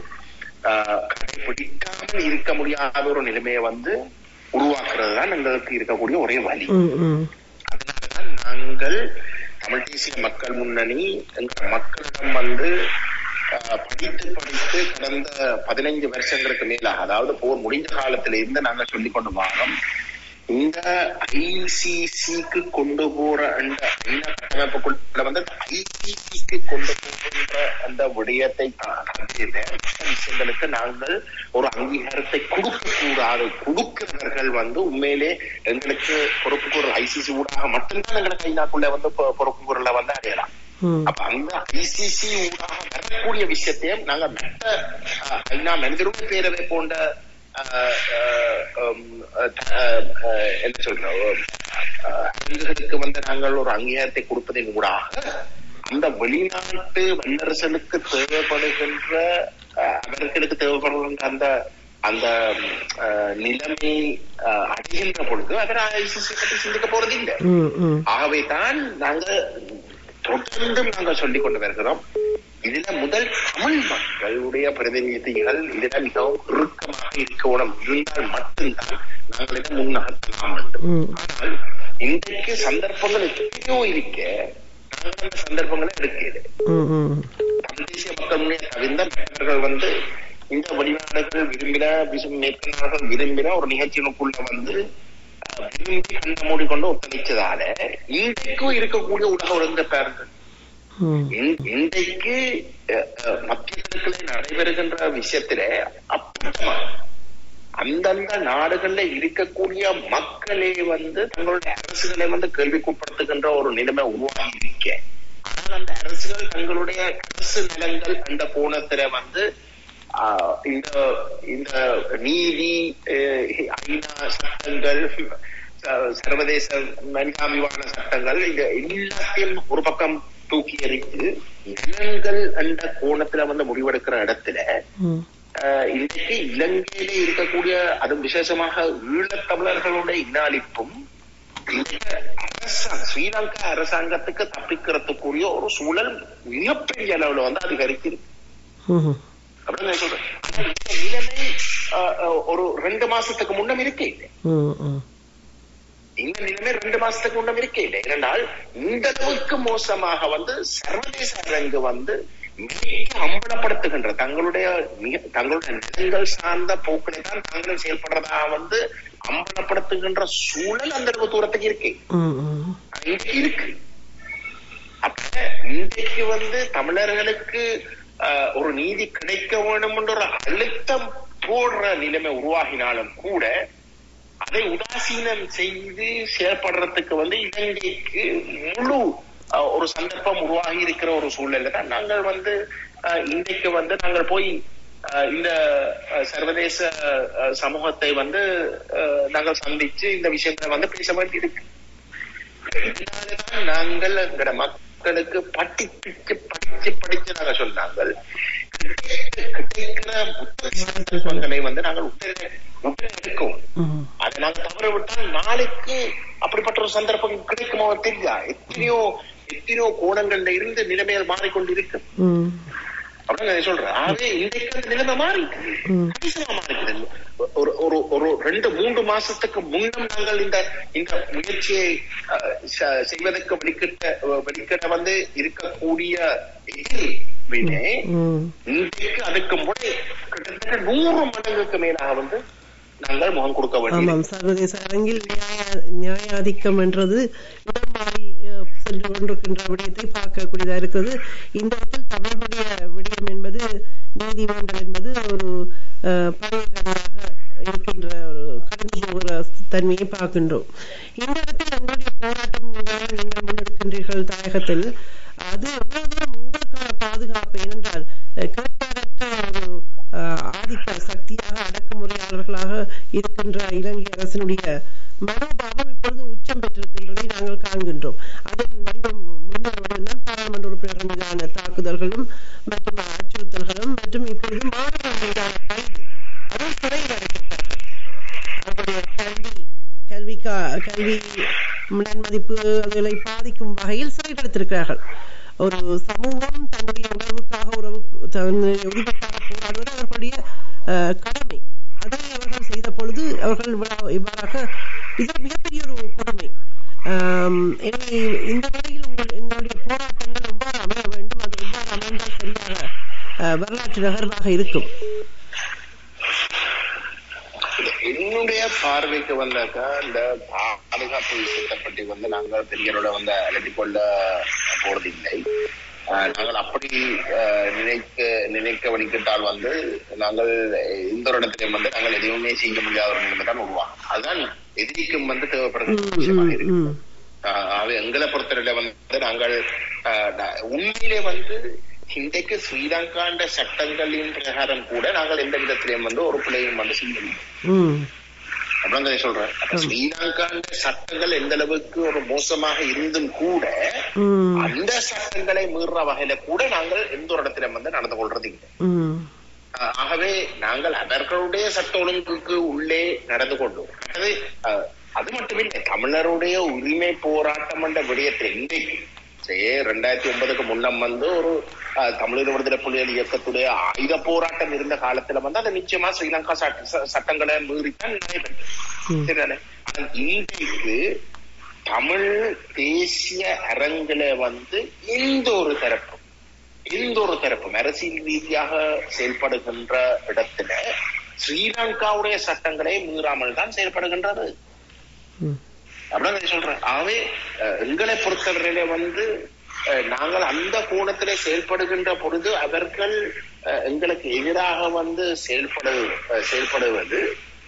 கடைபிடிக்காமல் இருக்க முடியாத ஒரு நிலைமையை உருவாக்குறது தான் எங்களுக்கு இருக்கக்கூடிய ஒரே வழி. அதனாலதான் நாங்கள் தமிழ் தேசிய மக்கள் முன்னணி எங்கள் மக்களிடம் படித்து கடந்த 15 வருஷங்களுக்கு மேலாக, அதாவது போர் முடிந்த காலத்தில இருந்து நாங்கள் சொல்லிக் கொண்டு வரோம், இந்த ICCக்கு கொண்டு போற அந்த ஐநா கட்டமைப்புக்குள்ள ICCக்கு கொண்டு போகின்ற அந்த விடயத்தை விஷயங்களுக்கு நாங்கள் ஒரு அங்கீகாரத்தை கொடுக்க கூடாது. கொடுக்கிறவர்கள் உண்மையிலே எங்களுக்கு பொறுப்பு கூறல் ICC ஊடாக மட்டும்தான் எங்களுக்கு ஐநாக்குள்ள பொறுப்பு கூறல அடையலாம். அப்ப அந்த ICC ஊடாக வரக்கூடிய விஷயத்தையும் நாங்க மற்ற ஐநா மனித உரிமை பேரவை போன்ற என்ன சொல்றோம், அரங்குகளுக்கு வந்து நாங்கள் ஒரு அங்கீகாரத்தை கொடுப்பதின் ஊடாக அந்த வெளிநாட்டு வல்லரசனுக்கு தேவைப்படுகின்ற அவர்களுக்கு தேவைப்படுகின்ற அந்த அந்த நிலைமை அடைகின்ற பொழுது அதை ஐசிசி பற்றி சிந்திக்க போறது இல்லை. ஆகவே தான் நாங்கள் தொடர்ந்து நாங்கள் சொல்லிக் கொண்டு வருகிறோம். இதுல முதல் தமிழ் மக்களுடைய பிரதிநிதிகள் இதுல மிகவும் இறுக்கமாக இருக்கணும், இருந்தால் மட்டும்தான் நாங்கள் இதை முன்னகர்த்தலாம் வேண்டும். ஆனால் இன்றைக்கு சந்தர்ப்பங்கள் எத்தனையோ இருக்க நாங்கள் அந்த சந்தர்ப்பங்களை எடுக்கிறது. தமிழ் தேசிய மக்கள் முன்னே தவிர்ந்த மற்றவர்கள் வந்து இந்த வெளிநாடுகள் விரும்பின மேற்கொண்டார்கள் விரும்பின ஒரு நிகழ்ச்சிகளுக்குள்ள வந்து விரும்பி கண்ட மூடிக்கொண்டு ஒத்துழைச்சதால இன்றைக்கும் இருக்கக்கூடிய உலக ஒருங்கிணைப்பார்கள் இன்றைக்கு மத்திய கிழக்கில் நடைபெறுகின்ற விஷயத்தில அப்பட்டமா அந்தந்த நாடுகள்ல இருக்கக்கூடிய மக்களே வந்து தங்களுடைய அரசுகளை வந்து கேள்விக்குட்படுத்துகின்ற ஒரு நிலைமை உருவாகி இருக்க. ஆனால் அந்த அரசுகள் தங்களுடைய அரசு நிலங்கள் அந்த கோணத்துல வந்து இந்த நீதி, ஐநா சட்டங்கள், சர்வதேச மனிதாபிமான சட்டங்கள் இந்த எல்லாத்தையும் ஒரு பக்கம் தூக்கி எறித்து நிலங்கள் என்ற கோணத்துல வந்து முடிவெடுக்கிற இடத்துல இன்றைக்கு இலங்கையில இருக்கக்கூடிய அது விசேஷமாக ஈழத்தமிழர்களுடைய இனாளிப்பும் ஸ்ரீலங்கா அரசாங்கத்துக்கு தப்பிக்கிறதுக்குரிய ஒரு சூழல் மிகப்பெரிய அளவுல வந்து அதிகரிச்சிருக்கு அப்படின்னு நான் சொல்றேன். இந்த நிலைமை ஒரு 2 மாசத்துக்கு முன்னம் இருக்கே இல்லை. இந்த நிலைமை 2 மாசத்துக்கு முன்னம் இருக்கே இல்லை. ஏனென்றால் இந்த அளவுக்கு மோசமாக வந்து சர்வதேச அரங்கு வந்து மிக அம்பலப்படுத்துகின்ற தங்களுடைய நிலங்கள் சார்ந்த போக்களை தான் தாங்களும் செயல்படுறதா வந்து அம்பலப்படுத்துகின்ற சூழல் அந்த அளவு தூரத்துக்கு இருக்கு இருக்கு. அப்ப இன்றைக்கு வந்து தமிழர்களுக்கு ஒரு நீதி கிடைக்க வேண்டும் என்ற ஒரு அழுத்தம் போடுற நிலைமை உருவாகினாலும் கூட அதை உதாசீனம் செய்து செயல்படுறதுக்கு வந்து இலங்கைக்கு முழு ஒரு சந்தர்ப்பம் உருவாகி இருக்கிற ஒரு சூழ்நிலை தான் நாங்கள் வந்து இன்றைக்கு வந்து நாங்கள் போய் இந்த சர்வதேச சமூகத்தை வந்து நாங்கள் சந்திச்சு இந்த விஷயங்களை வந்து பேச வேண்டியிருக்கு. இதனாலதான் நாங்கள் எங்கட மக்களுக்கு படிச்சு நாங்க சொன்னாங்க கிடைக்கிற புத்தகங்களை வந்து நாங்கள் எடுக்கும். அதை நாங்கள் தவற விட்டால் நாளைக்கு அப்படிப்பட்ட ஒரு சந்தர்ப்பம் கிடைக்குமோ தெரியா. எத்தனையோ கோணங்கள்ல இருந்து நிலைமைகள் மாறிக்கொண்டிருக்கு அப்படின்னு சொல்றேன். ஆகவே இன்றைக்கு அந்த நிலைமை மாறிக்குது. ஒரு 2-3 மாசத்துக்கு முன்னம் நாங்கள் இந்த முயற்சியை செய்வதற்கு வெளிக்கிட்ட வந்து இருக்கக்கூடிய எதிர்வினை இன்றைக்கு அதுக்கு முறை கிட்டத்தட்ட 100 மடங்குக்கு மேலாக வந்து நாங்கள் முகம் கொடுக்க வேண்டும். சர்வதேச அரங்கில் நியாயாதிக்கம் என்றது இடம் மாறி சென்று கொண்டிருக்கின்ற விடயத்தை பார்க்கக்கூடியதா இருக்கிறது. இந்த இடத்தில் தமிழர்களுடைய விடயம் என்பது நீதிமன்றம் என்பது ஒரு பழைய கதையாக இருக்கின்ற ஒரு கடந்து போகிற தன்மையை பார்க்கின்றோம். இந்த இடத்தில் உங்களுடைய போராட்டம் நீங்கள் முன்னெடுக்கின்றீர்கள் தாயகத்தில், அது எவ்வளவு தூரம் உங்களுக்கான பாதுகாப்பு? ஏனென்றால் கேட்பாரற்ற ஒரு ஆதிக்க சக்தியாக அடக்குமுறையாளர்களாக இருக்கின்ற இலங்கை அரசினுடைய மனோபாவம் இப்பொழுது உச்சம் பெற்றிருக்கின்றதை நாங்கள் காண்கின்றோம். அதன் வடிவம் முன்னர் வடிவம்தான் பாராளுமன்ற உறுப்பினர்கள் மீதான தாக்குதல்களும் மற்றும் அச்சுறுத்தல்களும் மற்றும் இப்பொழுது மாணவர்கள் மீதான கைது, அதுவும் சிறையில் அடைத்திருக்கிறார்கள். அவர்களுடைய கல்வி நன்மதிப்பு அதுகளை பாதிக்கும் வகையில் சிறையில் அடைத்திருக்கிறார்கள். ஒரு சமூகம் தன்னுடைய உணர்வுக்காக உரிமைக்காக போராடுவது அவர்களுடைய கடமை. அதை அவர்கள் செய்த பொழுது அவர்கள் இவ்வாறாக இது மிகப்பெரிய ஒரு கொடுமை. எனவே இந்த வகையில் எங்களுடைய போராட்டங்கள் எவ்வாறு அமைய வேண்டும், அது எவ்வாறு அமைந்தால் சரியாக வரலாற்று நகர்வாக இருக்கும்? என்னுடைய பார்வைக்கு வந்தாக்கா இந்த பாதுகாப்பு விஷயத்தை பற்றி வந்து நாங்கள் பெரியரோட வந்து அலட்டிக்கொள்ள போறதில்லை. நாங்கள் அப்படி நினைக்க வலிக்கிட்டால் வந்து நாங்கள் இந்த ஒரு இடத்திலையும் வந்து நாங்கள் எதுவுமே செய்ய முடியாத ஒரு நிலைமை தான் உருவாகும். அதுதான் எதிரிக்கும் வந்து தேவைப்படுற விஷயமாக இருக்கு. எங்களை பொறுத்தவரையில வந்து நாங்கள் உண்மையிலே வந்து இன்றைக்கு ஸ்ரீலங்காண்ட சட்டங்களின் பிரகாரம் கூட நாங்கள் எந்த விதத்திலையும் வந்து ஒரு பிள்ளையும் வந்து செய்யணும் அப்படிங்கிறத சொல்றேன். ஸ்ரீலங்காண்ட சட்டங்கள் எந்த அளவுக்கு ஒரு மோசமாக இருந்தும் கூட அந்த சட்டங்களை மீறுற வகையில கூட நாங்கள் எந்த ஒரு இடத்திலும் வந்து நடந்து கொள்றது இல்லை. ஆகவே நாங்கள் அவர்களுடைய சட்ட ஒழுங்குக்கு உள்ளே நடந்து கொண்டோம். அது மட்டுமில்லை, தமிழருடைய உரிமை போராட்டம் என்ற விடயத்தை இன்றைக்கு 2009 முன்னம் வந்து ஒரு தமிழர் விடுதலை புலிகள் இயக்கத்துடைய ஆயுத போராட்டம் இருந்த காலத்துல வந்து அதை நிச்சயமா ஸ்ரீலங்கா சட்டங்களை மீறித்தான் நடைபெற்றது. ஆனால் இன்றைக்கு தமிழ் தேசிய அரங்கில வந்து எந்த ஒரு தரப்பும் அரசியல் ரீதியாக செயல்படுகின்ற இடத்துல ஸ்ரீலங்காவுடைய சட்டங்களை மீறாமல் தான் செயல்படுகின்றது அப்படின்னு சொல்றேன். ஆகவே எங்களை பொறுத்தவரையில வந்து நாங்கள் அந்த கோணத்திலே செயல்படுகின்ற பொழுது அவர்கள் எங்களுக்கு எதிராக வந்து செயல்படுவது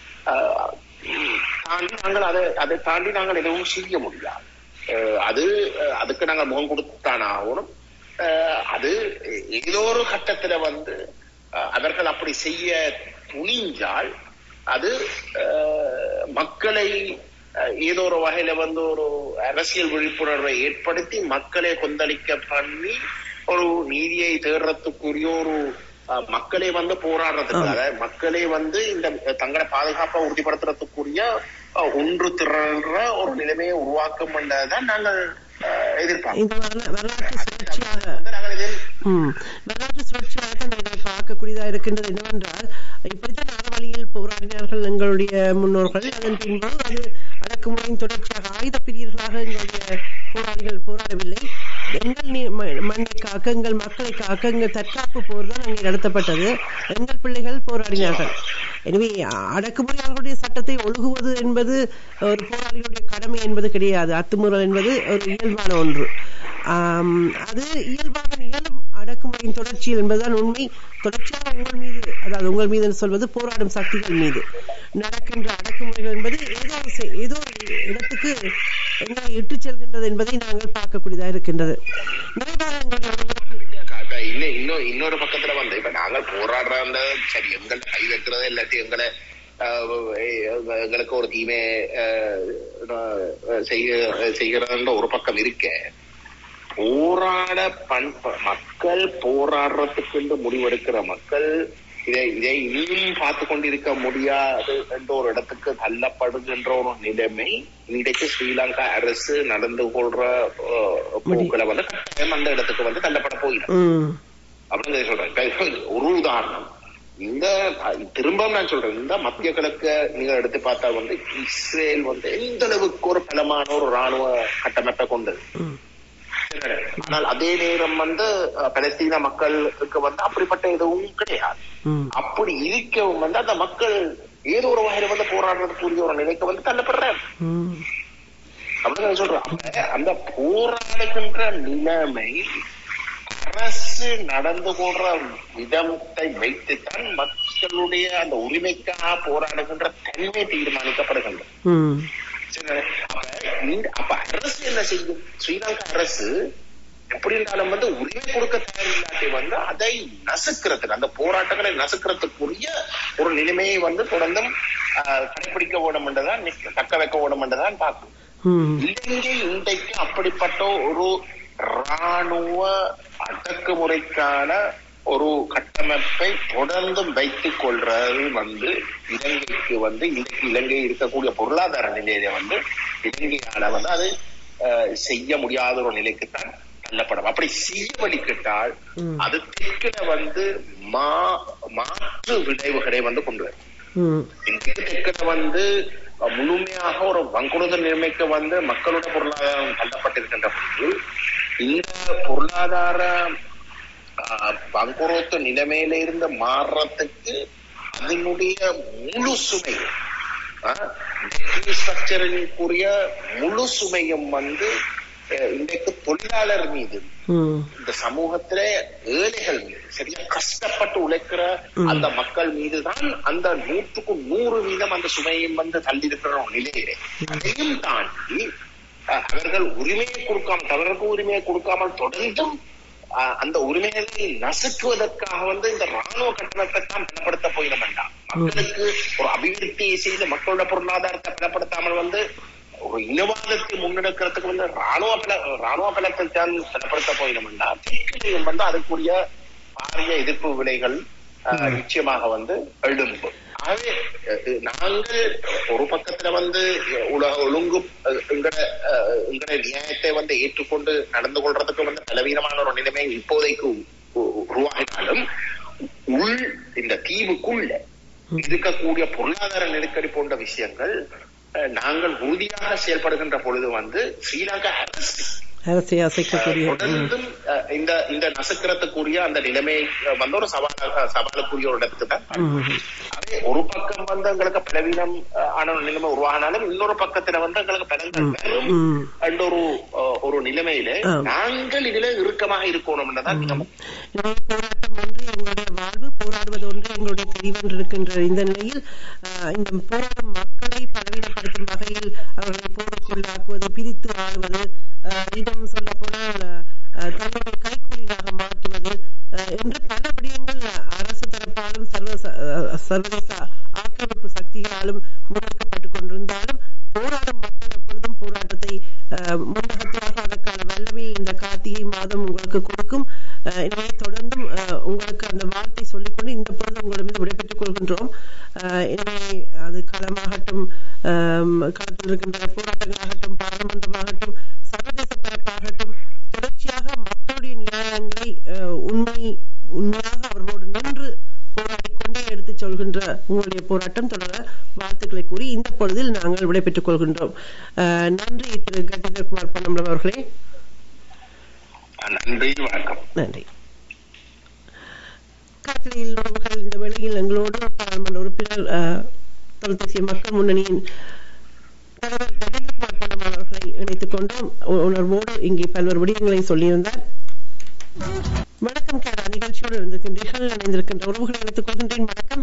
நாங்கள் அதை தாண்டி நாங்கள் எதுவும் செய்ய முடியாது. அதுக்கு நாங்கள் முகம் கொடுத்தான் ஆகணும். அது ஏதோ ஒரு கட்டத்துல வந்து அவர்கள் அப்படி செய்ய துணிஞ்சால் அது மக்களை ஏதோ ஒரு வகையில வந்து ஒரு அரசியல் விழிப்புணர்வை ஏற்படுத்தி மக்களை கொந்தளிக்க பண்ணி ஒரு நீதியை தேடுறதுக்குரிய ஒரு மக்களை வந்து போராடுறதுக்காக மக்களை வந்து இந்த தங்களை பாதுகாப்பை உறுதிப்படுத்துறதுக்குரிய ஒன்று திரள்ற ஒரு நிலைமையை உருவாக்கும் என்றதான் நாங்கள் வரலாற்று சுழற்சியாகத்தான் இதை பார்க்கக்கூடியதா இருக்கின்றது. என்னவென்றால் இப்படித்தான் அறவழியில் போராடினார்கள் எங்களுடைய முன்னோர்கள். அதன் பின்பு அது அடக்குமுறையின் தொடர்ச்சியாக ஆயுத பிரியர்களாக எங்களுடைய போராளிகள் போராடவில்லை. எங்கள் மண்ணை காக்க, எங்கள் மக்களை காக்க, எங்கள் தற்காப்பு போர் தான் அங்கே நடத்தப்பட்டது. எங்கள் பிள்ளைகள் போராடினார்கள். எனவே அடக்குமுறையாளர்களுடைய சட்டத்தை ஒழுகுவது என்பது ஒரு போராளிகளுடைய கடமை என்பது கிடையாது. அத்துமுறல் என்பது ஒரு இயல்பான ஒன்று. அது இயல்பாக நிகழும் அடக்குமுறையின் தொடர்ச்சியில் என்பதுதான் உண்மை. தொடர்ச்சியாக உங்கள் மீது, அதாவது உங்கள் மீது சொல்வது போராடும் சக்திகள் மீது நடக்கின்ற அடக்குமுறைகள் என்பது ஏதோ இடத்துக்கு எங்களை இட்டுச் செல்கின்றது என்பதை நாங்கள் பார்க்கக்கூடியதாக இருக்கின்றது. இன்னொரு பக்கத்துல வந்து இப்ப நாங்கள் போராடுற சரி எங்களை கை வைக்கிறத இல்லாட்டி எங்களுக்கு ஒரு தீமை செய்கிறன்ற ஒரு பக்கம் இருக்க, போராட மக்கள் போராடுறதுக்கு முடிவெடுக்கிற மக்கள் இதை இனியும் பார்த்து கொண்டிருக்க முடியாது என்ற ஒரு இடத்துக்கு தள்ளப்படுகின்ற ஒரு நிலைமை இன்றைக்கு ஸ்ரீலங்கா அரசு நடந்து கொள்ற போக்குல வந்து கட்டாயம் அந்த இடத்துக்கு வந்து தள்ளப்பட போயிடும் அப்படின்னு சொல்றேன். ஒரு உதாரணம், இந்த திரும்ப நான் சொல்றேன், இந்த மத்திய கிழக்கு நீங்க எடுத்து பார்த்தா வந்து இஸ்ரேல் வந்து எந்த அளவுக்கு ஒரு பலமான ஒரு ராணுவ கட்டமைப்பை கொண்டது. ஆனால் அதே நேரம் வந்து பலஸ்தீன மக்களுக்கு வந்து அப்படிப்பட்ட எதுவும் கிடையாது. அப்படி இருக்கவும் வந்து அந்த மக்கள் ஏதோ ஒரு வகையில வந்து போராடுறதுக்குரிய ஒரு நிலைக்கு வந்து தள்ளப்படுறாரு அப்படின்னு சொல்றேன். அந்த போராடுகின்ற நிலைமை அரசு நடந்து கொள்ற விதத்தை வைத்துத்தான் மக்களுடைய அந்த உரிமைக்காக போராடுகின்ற தன்மை தீர்மானிக்கப்படுகின்றது. அப்ப அரசு என்ன செய்யும்? ஸ்ரீலங்கா அரசு எப்படி இருந்தாலும் வந்து உரிமை கொடுக்க தேவையில்லாட்டி வந்து அதை நசுக்கிறதுக்கு, அந்த போராட்டங்களை நசுக்கிறதுக்குரிய ஒரு நிலைமையை வந்து தொடர்ந்தும் கடைபிடிக்க வேண்டும் என்றுதான், தக்க வைக்க வேண்டும் என்றுதான் பார்க்கும். இலங்கை இன்றைக்கு அப்படிப்பட்ட ஒரு இராணுவ அடக்குமுறைக்கான ஒரு கட்டமைப்பை தொடர்ந்து வைத்துக் கொள்றது வந்து இலங்கைக்கு வந்து இலங்கை இருக்கக்கூடிய பொருளாதார நிலையில வந்து இலங்கையால வந்து அது செய்ய முடியாத ஒரு நிலைக்குத்தான் தள்ளப்படும். அப்படி செய்ய வழிகிட்டால் அது தெற்கில வந்து மாற்று விளைவுகளை வந்து கொண்டு வரும். இன்றைக்கு தெற்கில வந்து முழுமையாக ஒரு வங்குறுதல் நிலைமைக்கு வந்து மக்களோட பொருளாதாரம் தள்ளப்பட்டிருக்கின்ற போது இந்த பொருளாதார வங்குரோத்து நிலைமையில இருந்து மாறுறதுக்கு அதனுடைய முழு சுமை ஸ்ட்ரக்சரினுக்குரிய முழு சுமையும் வந்து இன்றைக்கு தொழிலாளர் மீது, இந்த சமூகத்தில ஏழைகள் மீது, சரியா கஷ்டப்பட்டு உழைக்கிற அந்த மக்கள் மீதுதான் அந்த 100% அந்த சுமையும் வந்து தள்ளி இருக்கிற நிலையிலே அதையும் தாண்டி அவர்கள் உரிமையை கொடுக்காமல், தமிழருக்கு உரிமையை கொடுக்காமல் தொடர்ந்தும் அந்த உரிமைகளை நசுக்குவதற்காக இந்த ராணுவ கட்டணத்தை தான் பலப்படுத்த போயிட வேண்டாம். மக்களுக்கு ஒரு அபிவிருத்தியை செய்து மக்களோட பொருளாதாரத்தை பலப்படுத்தாமல் ஒரு இனவாதத்தை முன்னெடுக்கிறதுக்கு ராணுவ பலத்தை தான் பலப்படுத்த போயிட வேண்டாம். தெற்கிலையும் அதுக்குரிய பாரிய எதிர்ப்பு விலைகள் நிச்சயமாக எழும்பும். ஆகவே நாங்கள் ஒரு பக்கத்துல உலக ஒழுங்கு எங்கட நியாயத்தை ஏற்றுக்கொண்டு நடந்து கொள்றதுக்கு பலவீனமான ஒரு நிலைமை இப்போதைக்கு உருவாகினாலும் இந்த தீவுக்குள்ள இருக்கக்கூடிய பொருளாதார நெருக்கடி போன்ற விஷயங்கள் நாங்கள் உறுதியாக செயல்படுகின்ற பொழுது ஸ்ரீலங்கா அரசை அசைக்கக்கூடிய இந்த நசுக்கிறதுக்குரிய அந்த நிலைமை ஒரு சவாலுக்குரிய ஒரு இடத்துக்கு தான். அதே ஒரு பக்கம் எங்களுக்கு பலவீனம் ஆன நிலைமை உருவாகினாலும் இன்னொரு பக்கத்துல எங்களுக்கு பலங்கள் என்ற ஒரு நிலைமையில நாங்கள் இதுல இறுக்கமாக இருக்கணும்ன்றதான் போராட்டம் ஒன்று எங்களுடைய வாழ்வு, போராடுவது ஒன்று எங்களுடைய தெரிவென்று இருக்கின்ற இந்த நிலையில் இந்த போராடும் மக்களை பலவீனப்படுத்தும் வகையில் அவர்களை போருக்குள்ளாக்குவது, பிரித்து ஆளுவது, இன்னும் சொல்ல போனால் தன்னுடைய கைக்கூலியாக மாற்றுவது என்று பல விடயங்கள் அரசு தரப்பாலும் சர்வதேச ஆக்கிரமிப்பு சக்திகளாலும் முன்னெடுக்கப்பட்டுக் கொண்டிருந்தாலும் போராடும் மக்கள் எப்பொழுதும் போராட்டத்தை முன்னகத்துவாக அதற்கான வல்லமையை இந்த கார்த்திகை மாதம் உங்களுக்கு கொடுக்கும். எனவே தொடர்ந்தும் உங்களுக்கு அந்த வாழ்த்தை சொல்லிக்கொண்டு இந்த பொழுது உங்களிடம் விடைபெற்றுக் கொள்கின்றோம். எனவே அது களமாகட்டும், களத்தில் இருக்கின்ற போராட்டங்களாகட்டும், பாராளுமன்றமாகட்டும், சர்வதேச பரப்பாகட்டும், தொடர்ச்சியாக மக்களுடைய நியாயங்களை உண்மையாக அவர்களோடு நின்று போராடிக்கொண்டே எடுத்துச் சொல்கின்ற உங்களுடைய போராட்டம் தொடர வாழ்த்துக்களை கூறி இந்த பொழுதில் நாங்கள் விடைபெற்றுக் கொள்கின்றோம். நன்றி திரு கஜேந்திரகுமார் பொன்னம்பலம் அவர்களே. நன்றி. காற்றலையில் உறவுகள், இந்த வேளையில் எங்களோடு பாராளுமன்ற உறுப்பினர் தமிழ் தேசிய மக்கள் முன்னணியின் தலைவர் கஜேந்திரகுமார் பொன்னம்பலம் அவர்களை இணைத்துக் கொண்டோம். உணர்வோடு இங்கே பல்வேறு விடயங்களை சொல்லியிருந்தார். வணக்கம் கேரா, நிகழ்ச்சியோடு இருந்திருக்கின்றீர்கள். இணைந்திருக்கின்ற உறவுகளை இணைத்துக் கொள்கின்றேன். வணக்கம்.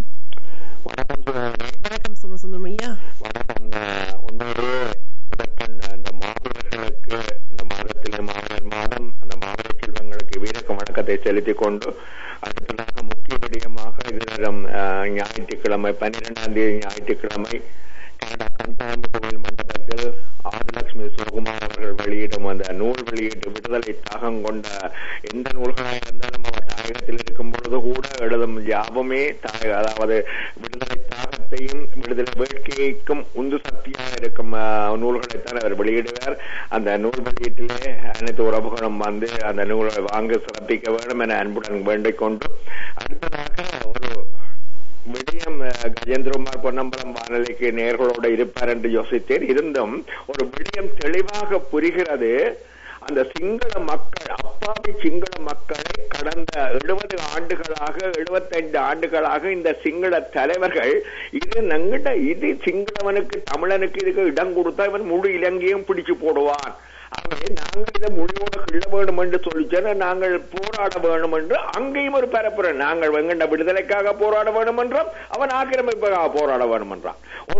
வணக்கம் சோமசுந்தரம் ஐயா. வணக்கம். உண்மையிலேயே முதற்கண் அந்த மாவீரர்களுக்கு இந்த மாதத்திலே மாவீரர் மாதம் அந்த மாவீர செல்வங்களுக்கு வீரக்க வணக்கத்தை செலுத்திக் கொண்டு அடுத்ததாக முக்கிய விடயமாக இதிலும் ஞாயிற்றுக்கிழமை 12ஆம் தேதி ஞாயிற்றுக்கிழமை கனடா கந்தாம கோவில் மண்டபத்தில் ஆதிலட்சுமி சிவகுமார் அவர்கள் வெளியிடும் அந்த நூல் வெளியீட்டு விடுதலை தாகம் கொண்ட எந்த நூல்களாக இருந்தாலும் அவர் தாயகத்தில் இருக்கும் பொழுது கூட எழுதும் யாவுமே அதாவது விடுதலை தாகத்தையும் விடுதலை வேட்கைக்கும் உந்து சக்தியாக இருக்கும் நூல்களைத்தான் அவர் வெளியிடுவார். அந்த நூல் வெளியீட்டிலே அனைத்து உறவுகளும் அந்த நூலை வாங்க சிறப்பிக்க வேண்டும் என அன்புடன் வேண்டிக் கொண்டு அடுத்ததாக ஒரு விடயம் கஜேந்திரகுமார் பொன்னம்பலம் வானொலிக்கு நேர்களோடு இருப்பார் என்று யோசித்தேன். இருந்தும் ஒரு விடயம் தெளிவாக புரிகிறது. அந்த சிங்கள மக்கள், அப்பாவி சிங்கள மக்களை கடந்த 70 ஆண்டுகளாக 75 ஆண்டுகளாக இந்த சிங்கள தலைவர்கள் இது சிங்களவனுக்கு தமிழனுக்கு இதுக்கு இடம் கொடுத்தா இவன் முழு இலங்கையும் பிடிச்சு போடுவான், ஆகவே நாங்கள் இதை மொழியோட கிள்ள வேண்டும் என்று சொல்லிச்சேன், நாங்கள் போராட வேண்டும் என்று அங்கேயும் ஒரு பரப்புறேன். நாங்கள் எங்கண்ட விடுதலைக்காக போராட வேண்டும் என்றோம், அவன் ஆக்கிரமிப்புக்காக போராட வேண்டும் என்றான்.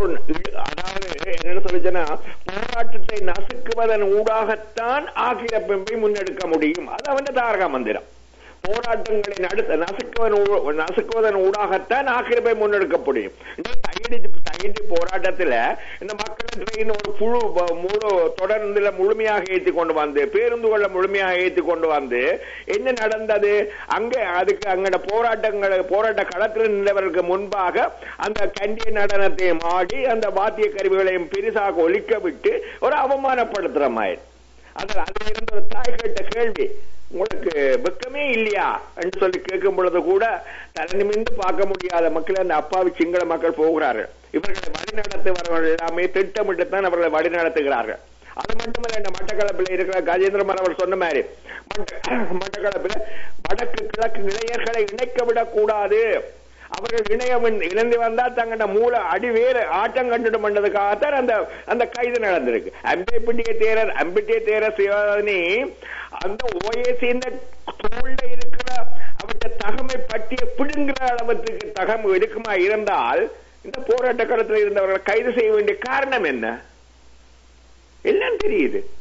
அதாவது என்ன சொல்லிச்சேன்னா, போராட்டத்தை நசுக்குவதன் ஊடாகத்தான் ஆக்கிரமிப்பை முன்னெடுக்க முடியும். அது அவன் தாரக மந்திரம். போராட்டங்களை நசுக்குவதன் ஊடாகத்தான் ஆக்கிரமிப்பை முன்னெடுக்க முடியும். தையடி போராட்டத்துல இந்த மக்களை ஒரு முழு தொடர்ந்துல முழுமையாக ஏற்றி கொண்டு வந்து, பேருந்துகளை முழுமையாக ஏற்றி கொண்டு வந்து என்ன நடந்தது அங்க? அதுக்கு அங்கட போராட்ட களத்தில் நின்றவர்களுக்கு முன்பாக அந்த கண்டிய நடனத்தையும் ஆடி அந்த வாத்திய கருவிகளையும் பெரிசாக ஒலிக்க விட்டு ஒரு அவமானப்படுத்துற மாதிரி. அதுல இருந்த ஒரு தாய் கேட்ட கேள்வி, உங்களுக்கு வெக்கமே இல்லையா என்று சொல்லி கேட்கும் பொழுது கூட தலை நிமிர்ந்து பார்க்க முடியாத மக்கள் அந்த அப்பாவி சிங்கள மக்கள் போகிறார்கள். இவர்களை வழிநடத்துவர்கள் எல்லாமே திட்டமிட்டுத்தான் அவர்களை வழிநடத்துகிறார்கள். அது மட்டுமல்ல, இந்த மட்டக்களப்பில் இருக்கிற கஜேந்திரகுமார் அவர் சொன்ன மாதிரி மட்டக்களப்பில் வடக்கு கிழக்கு இளைஞர்களை இணைக்க விடக்கூடாது, அவர்கள் இணைந்து வந்தா தங்கட மூல அடிவேறு ஆட்டம் கண்டுடும் பண்ணதுக்காகத்தான் அந்த கைது நடந்திருக்கு. அம்பிட்டிய தேரர் சிவாதனி அந்த ஓஏசி தோல்ல இருக்கிற அவற்றை தகமை பற்றிய பிடுங்கிற அளவுக்கு தகமை இருக்குமா இருந்தால் இந்த போராட்ட காலத்தில் இருந்தவர்கள் கைது செய்ய வேண்டிய காரணம் என்ன? எல்லாம் தெரியுது.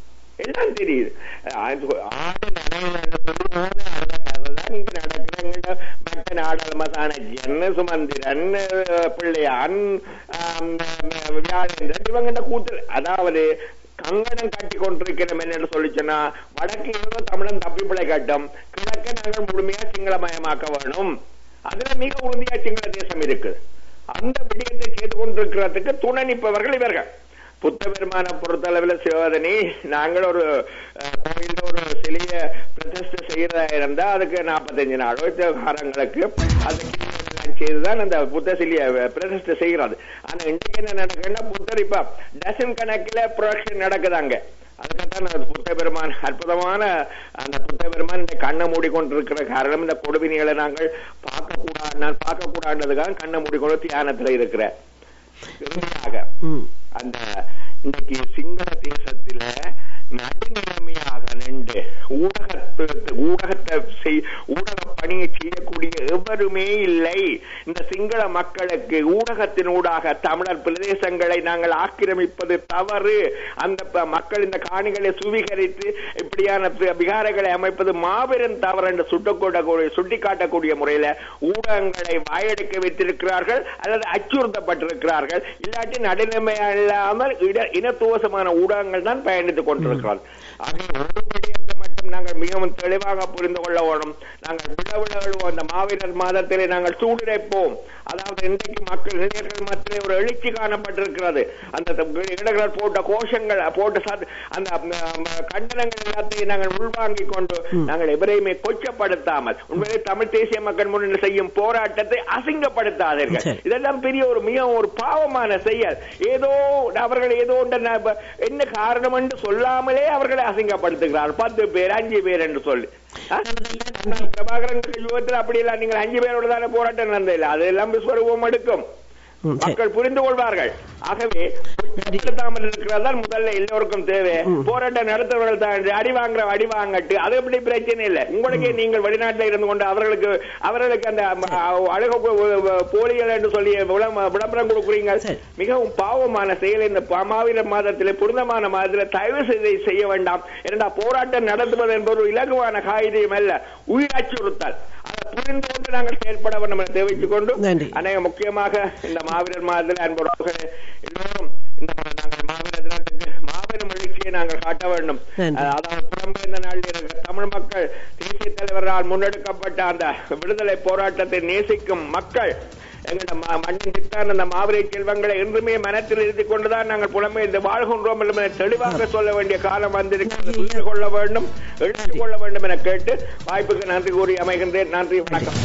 எல்லாம் தெரியுது. ஆடு நனையில சொல்லும்போது அததான் இங்க நடக்கிறவங்க மற்ற நாடாளுமதான என்ன சுமந்திரன் பிள்ளையான் வியாழேந்திரன் இவங்க கூத்து. அதாவது கங்கணம் கட்டி கொண்டிருக்கிறோம் என்று சொல்லிச்சுன்னா வடக்கு ஏதோ தமிழன் தப்பிப்பிள்ளை கட்டும், கிழக்க நாங்கள் முழுமையா சிங்களமயமாக்க வேணும். அதுல மிக உறுதியா சிங்கள தேசம் இருக்கு. அந்த விடயத்தை செய்து கொண்டிருக்கிறதுக்கு துணை நிற்பவர்கள் இவர்கள். புத்த பெருமான பொறுத்தளவில் சிவதனி நாங்கள் ஒரு கோயில ஒரு சிலைய பிரதிஷ்டை செய்யறதா இருந்தா அதுக்கு 45 நாளோ காரங்களுக்கு அதுக்கு செய்துதான் அந்த புத்த சிலைய பிரதிஷ்டை செய்கிறது. ஆனா இன்றைக்கு என்ன நடக்குதுன்னா புத்தர் இப்ப டசன் கணக்கில் ப்ரொடக்ஷன் நடக்குதாங்க. அதுக்காகத்தான் புத்த பெருமான் அற்புதமான அந்த புத்த பெருமான் இந்த கண்ணை மூடிக்கொண்டிருக்கிற காரணம் இந்த கொடுவினிகளை நாங்கள் பார்க்க கூடாதுக்காக கண்ணை மூடிக்கொண்டு தியானத்துல இருக்கிற இறுதியாக அந்த இன்னைக்கு சிங்கள தேசத்தில நடுநிலைமையாக நின்று ஊடக பணியை செய்யக்கூடிய எவருமே இல்லை. இந்த சிங்கள மக்களுக்கு ஊடகத்தினூடாக தமிழர் பிரதேசங்களை நாங்கள் ஆக்கிரமிப்பது தவறு. அந்த மக்கள் இந்த காணிகளை சுவீகரித்து இப்படியான விகாரங்களை அமைப்பது மாபெரும் தவறு என்று சுட்டிக்காட்டக்கூடிய முறையில ஊடகங்களை வாயெடுக்க வைத்திருக்கிறார்கள் அல்லது அச்சுறுத்தப்பட்டிருக்கிறார்கள். இல்லாட்டி நடுநிலைமை இல்லாமல் இனத்துவசமான ஊடகங்கள் தான் பயணித்துக் கொண்டிருக்கிறார்கள். ஒரு விடயத்தை மட்டும் நாங்கள் மிகவும் தெளிவாக புரிந்து கொள்ள வேண்டும். நாங்கள் விழாவிழாவும் அந்த மாவீரர் மாதத்திலே நாங்கள் சூடிரைப்போம். அதாவது இன்றைக்கு மக்கள் இளைஞர்கள் மத்தியிலே ஒரு எழுச்சி காணப்பட்டிருக்கிறது. அந்த இளைஞர்கள் போட்ட கோஷங்கள் போட்டு அந்த கண்டனங்கள் எல்லாத்தையும் நாங்கள் உள்வாங்கிக் கொண்டு நாங்கள் எவரையுமே கொச்சப்படுத்தாமல் உண்மையிலே தமிழ் தேசிய மக்கள் முன்னணி செய்யும் போராட்டத்தை அசிங்கப்படுத்தாதீர்கள். இதெல்லாம் பெரிய ஒரு மிக ஒரு பாவமான செயல். ஏதோ அவர்கள் ஏதோ என்ன காரணம் என்று சொல்லாமலே அவர்களை அசிங்கப்படுத்துகிறார். 10 பேர் 5 பேர் என்று சொல்லி பிரபாகரன் யுகத்தில் அப்படி இல்லை. நீங்கள் 5 பேரோட தானே போராட்டம் நடந்ததில்லை. அதெல்லாம் விஸ்வரூபம் எடுக்கும். மக்கள் புரிந்து கொள்வார்கள். ஆகவே இருக்கிறதான் முதல்ல எல்லோருக்கும் தேவை. போராட்டம் நடத்துவர்கள் தான் அடி வாங்கட்டு அது எப்படி பிரச்சனை இல்லை. உங்களுக்கே நீங்கள் வெளிநாட்டில் இருந்து கொண்டு அவர்களுக்கு அந்த அழகு போலிகள் என்று சொல்லி விளம்பரம் கொடுக்குறீங்க. மிகவும் பாவமான செயல். இந்த மாவீரர் மாதத்தில் புனிதமான மாதத்தில் தயவு செய்ய வேண்டாம். ஏனென்றா போராட்டம் நடத்துவது என்பது ஒரு இலகுவான காகிதம் அல்ல, உயிர் அச்சுறுத்தல். அதை புரிந்து கொண்டு நாங்கள் செயல்பட வேண்டும் தெரிவித்துக் கொண்டு அநேக முக்கியமாக இந்த மாவீரர் மாதத்தில் அன்பர்கள் எல்லோரும் இந்த நாங்கள் மாவீரர் தினத்துக்கு மாபெரும் எழுச்சியை நாங்கள் காட்ட வேண்டும். அதாவது புலம்பெயர்ந்த நாளில் இருக்கிற தமிழ் மக்கள் தேசிய தலைவரால் முன்னெடுக்கப்பட்ட அந்த விடுதலை போராட்டத்தை நேசிக்கும் மக்கள் எங்களோட மண்ணின் திட்டான அந்த மாவீர செல்வங்களை என்றுமே மனத்தில் எழுதிக் கொண்டுதான் நாங்கள் புலம்பெயர்ந்து வாழ்கின்றோம் என்று தெளிவாக சொல்ல வேண்டிய காலம் வந்திருக்கிறது. புரிந்து கொள்ள வேண்டும், எடுத்துக் கொள்ள வேண்டும் என கேட்டு வாய்ப்புக்கு நன்றி கூறி அமைகின்றேன். நன்றி, வணக்கம்.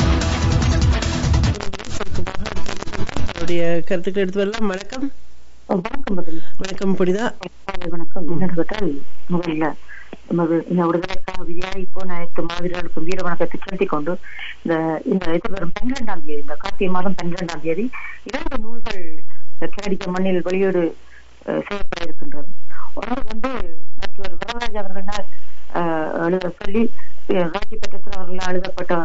கருத்துக்கள் எடுத்து வரலாம். வணக்கம். வணக்கம் புனிதா. வணக்கம். என்னன்னு கேட்டால் முதல்ல விடுதலைக்காக வியாழி போன அனைத்து மாவீரர்களுக்கும் வீர வணக்கத்தை செலுத்திக் கொண்டு இந்த எதிர்வரும் 12ஆம் தேதி, இந்த கார்த்திகை மாதம் 12ஆம் தேதி 2 நூல்கள் கேரடிக்க மண்ணில் வெளியீடு செய்யப்பட இருக்கின்றது. ஒன்று மற்றொரு வரராஜ் அவர்களால் எழுத சொல்லி ராஜி பெற்றர் அவர்களால் எழுதப்பட்ட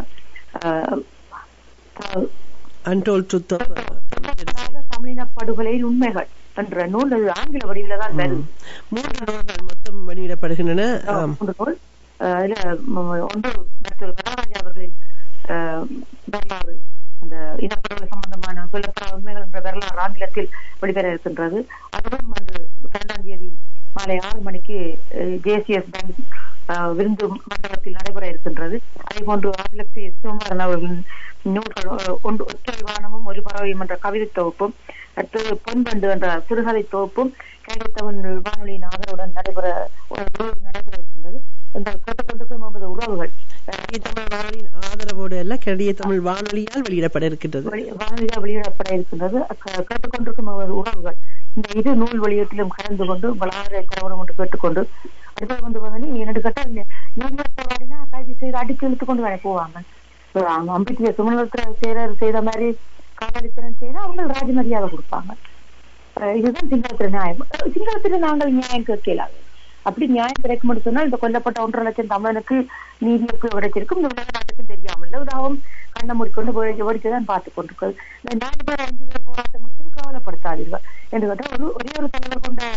தமிழின படுகொலையின் உண்மைகள் என்ற நூல் ஆங்கில வடிவில தான் வருது. 3 நூல்கள் மொத்தம் வெளியிடப்படுகின்றன. அதுல ஒன்று மற்றொரு வரராஜா அவர்களின் வரலாறு, அந்த இனப்படுகொலை சம்பந்தமான சொல்லப்பட உண்மைகள் என்ற வரலாறு ஆங்கிலத்தில் வெளிவர இருக்கின்றது. அதுவும் அன்று 2ஆம் தேதி மாலை 6 மணிக்கு JCS பேங்க் விருந்து மண்டபத்தில் நடைபெற இருக்கின்றது. அதே போன்று ஆதிலட்சி சிவகுமாரன் அவர்களின் நூல்கள் ஒற்றை வானமும் ஒரு பறவையும் என்ற கவிதை தொகுப்பும், அடுத்து பொன்பண்டு என்ற சிறுகதை தொகுப்பும் கேரளத்தமிழ் வானொலியின் ஆதரவுடன் நடைபெற இருக்கின்றது. இந்த கேட்டுக்கொண்டிருக்கும் உறவுகள் தமிழ் ஆதரவோடு அல்ல, கனடிய தமிழ் வானொலியால் வெளியிடப்பட இருக்கின்றது. வானொலியால் வெளியிடப்பட இருக்கின்றது. கேட்டுக்கொண்டிருக்கும் உறவுகள் இந்த 2 நூல் வெளியீட்டிலும் கலந்து கொண்டு வளார கலவரம் ஒன்று கேட்டுக்கொண்டு அடுத்த வந்து என்னோட கேட்டால் நீங்க போராடினா கைது செய்து அடித்து இழுத்து கொண்டு வர போவாங்க. அம்பேத்கர் சுமணத்தில் செய்த மாதிரி காவலித்தனம் செய்து அவங்க ராஜமரியாதை கொடுப்பாங்க. இதுதான் சிங்களத்தில நியாயம். சிங்களத்தில நாங்கள் நியாயம் கேட்கலாது. அப்படி நியாயம் கிடைக்கும் சொன்னால் இந்த கொல்லப்பட்ட 1.5 லட்சம் தமிழனுக்கு நீதி எப்படி கிடைச்சிருக்கும், இந்த உலக நாட்டுக்கும் தெரியாமல் உலகம் கண்ணை மூடிக்கொண்டு ஓடிச்சுதான் பார்த்துக் கொண்டிருக்கிறது. இந்த 4 பேர் 5 பேர் போராட்டம் முடிச்சது கவலைப்படுத்தாதீர்கள் என்று கேட்டால் ஒரே ஒரு தலைவர் கொண்ட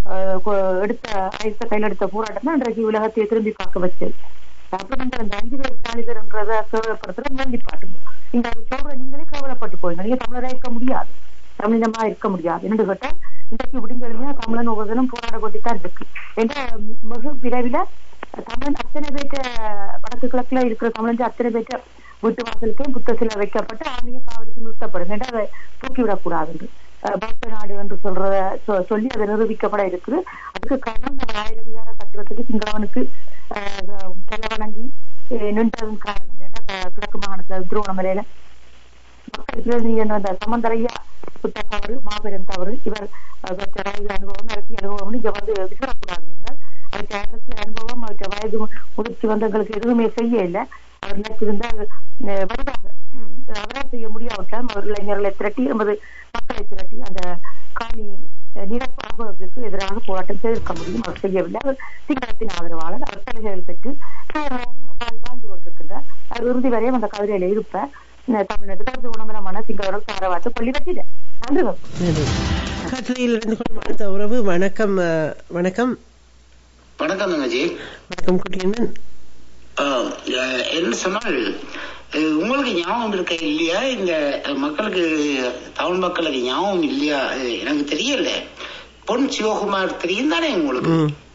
கையில் எடுத்த போராட்டம் தான் இன்றைக்கு உலகத்தை திரும்பி பார்க்க வச்சது. அப்படி நீங்க அந்த 5 பேர் காலிதர்ன்றத கேவலப்படுத்துற வேண்டி பாட்டுங்க. நீங்க அதை சொல்ற நீங்களே கேவலப்பட்டு போயிங்க. நீங்க தமிழராக இருக்க முடியாது, தமிழினமா இருக்க முடியாது. என்று கேட்டா இன்றைக்கு விடுங்களையா தமிழன் ஒவ்வொருத்தரும் போராட கொண்டுதான் இருக்கு. என்ற மிக விரைவில் தமிழன் அத்தனை பேற்ற வடக்கு கிழக்குல இருக்கிற தமிழன் அத்தனை பேற்ற வீட்டு வாசலுக்கே புத்த சிலை வைக்கப்பட்டு ஆன்மீக காவலுக்கு நிறுத்தப்படும் என்று அதை தூக்கிவிடக்கூடாது. பக்த நாடு என்று சொல்லி அதை நிரூபிக்கப்பட இருக்குது. அதுக்கு காரணம் நம்ம 1000 விகார கட்டுறதுக்கு சிங்களவனுக்கு தலை வணங்கி நின்றதும் காரணம். ஏன்னா கிழக்கு மாகாணத்துல திருவண்ணாமலையில மக்களுக்கு அந்த சமந்தரையா புத்த தவறு, மாபெரும் தவறு. இவர் அனுபவம், அரசியல் அனுபவம் இங்க வந்து விசாரக்கூடாது. நீங்கள் அவற்றை அரசியல் அனுபவம், அவற்றை வயது முதிர்ச்சி வந்தவங்களுக்கு எதுவுமே செய்ய இல்லை. அவர் நினைச்சிருந்தால் வலுவாக அவரால் செய்ய முடியாவிட்டால் அவர் இளைஞர்களை திரட்டி நமது மக்களை திரட்டி அந்த காணி நிரப்பாகுவதற்கு எதிராக போராட்டம் செய்திருக்க முடியும். அவர் செய்யவில்லை. அவர் சிங்களத்தின் ஆதரவாளர். அவர் சலுகைகள் பெற்று வாழ்ந்து கொண்டிருக்கின்றார். அவர் இறுதி வரையும் அந்த கவிதையில இருப்ப தமிழ்நாட்டுக்கு உணவனமான சிங்களவர்கள் சாரவாத்து பள்ளி வச்சிட. நன்றி. கட்டளையில் இருந்து கொள்ளும் அடுத்த உறவு. வணக்கம். வணக்கம். வணக்கம் தங்கச்சி. வணக்கம் குட்டியண்ணன். என்ன சொன்னால் உங்களுக்கு ஞாபகம் இருக்க இல்லையா? இந்த மக்களுக்கு, தமிழ் மக்களுக்கு ஞாபகம் இல்லையா எனக்கு தெரியல. பொன் சிவகுமார் தெரியும் தானே உங்களுக்கு?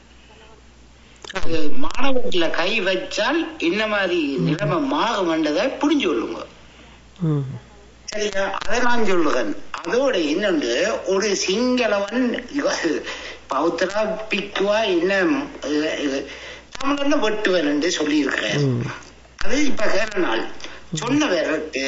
மாணவர்கள கை வச்சால் என்ன மாதிரி நிலைமை மாறும்ன்றதை புரிஞ்சு கொள்ளுங்க. சரியா? அதை நான் சொல்லுகிறேன். அதோட இன்னொன்று, ஒரு சிங்களவன் பௌத்தரா பிக்குவா என்ன தமிழர்ல வெட்டுவன் என்று சொல்லி இருக்கிறேன். அது இப்ப நாள் சொன்னவருக்கு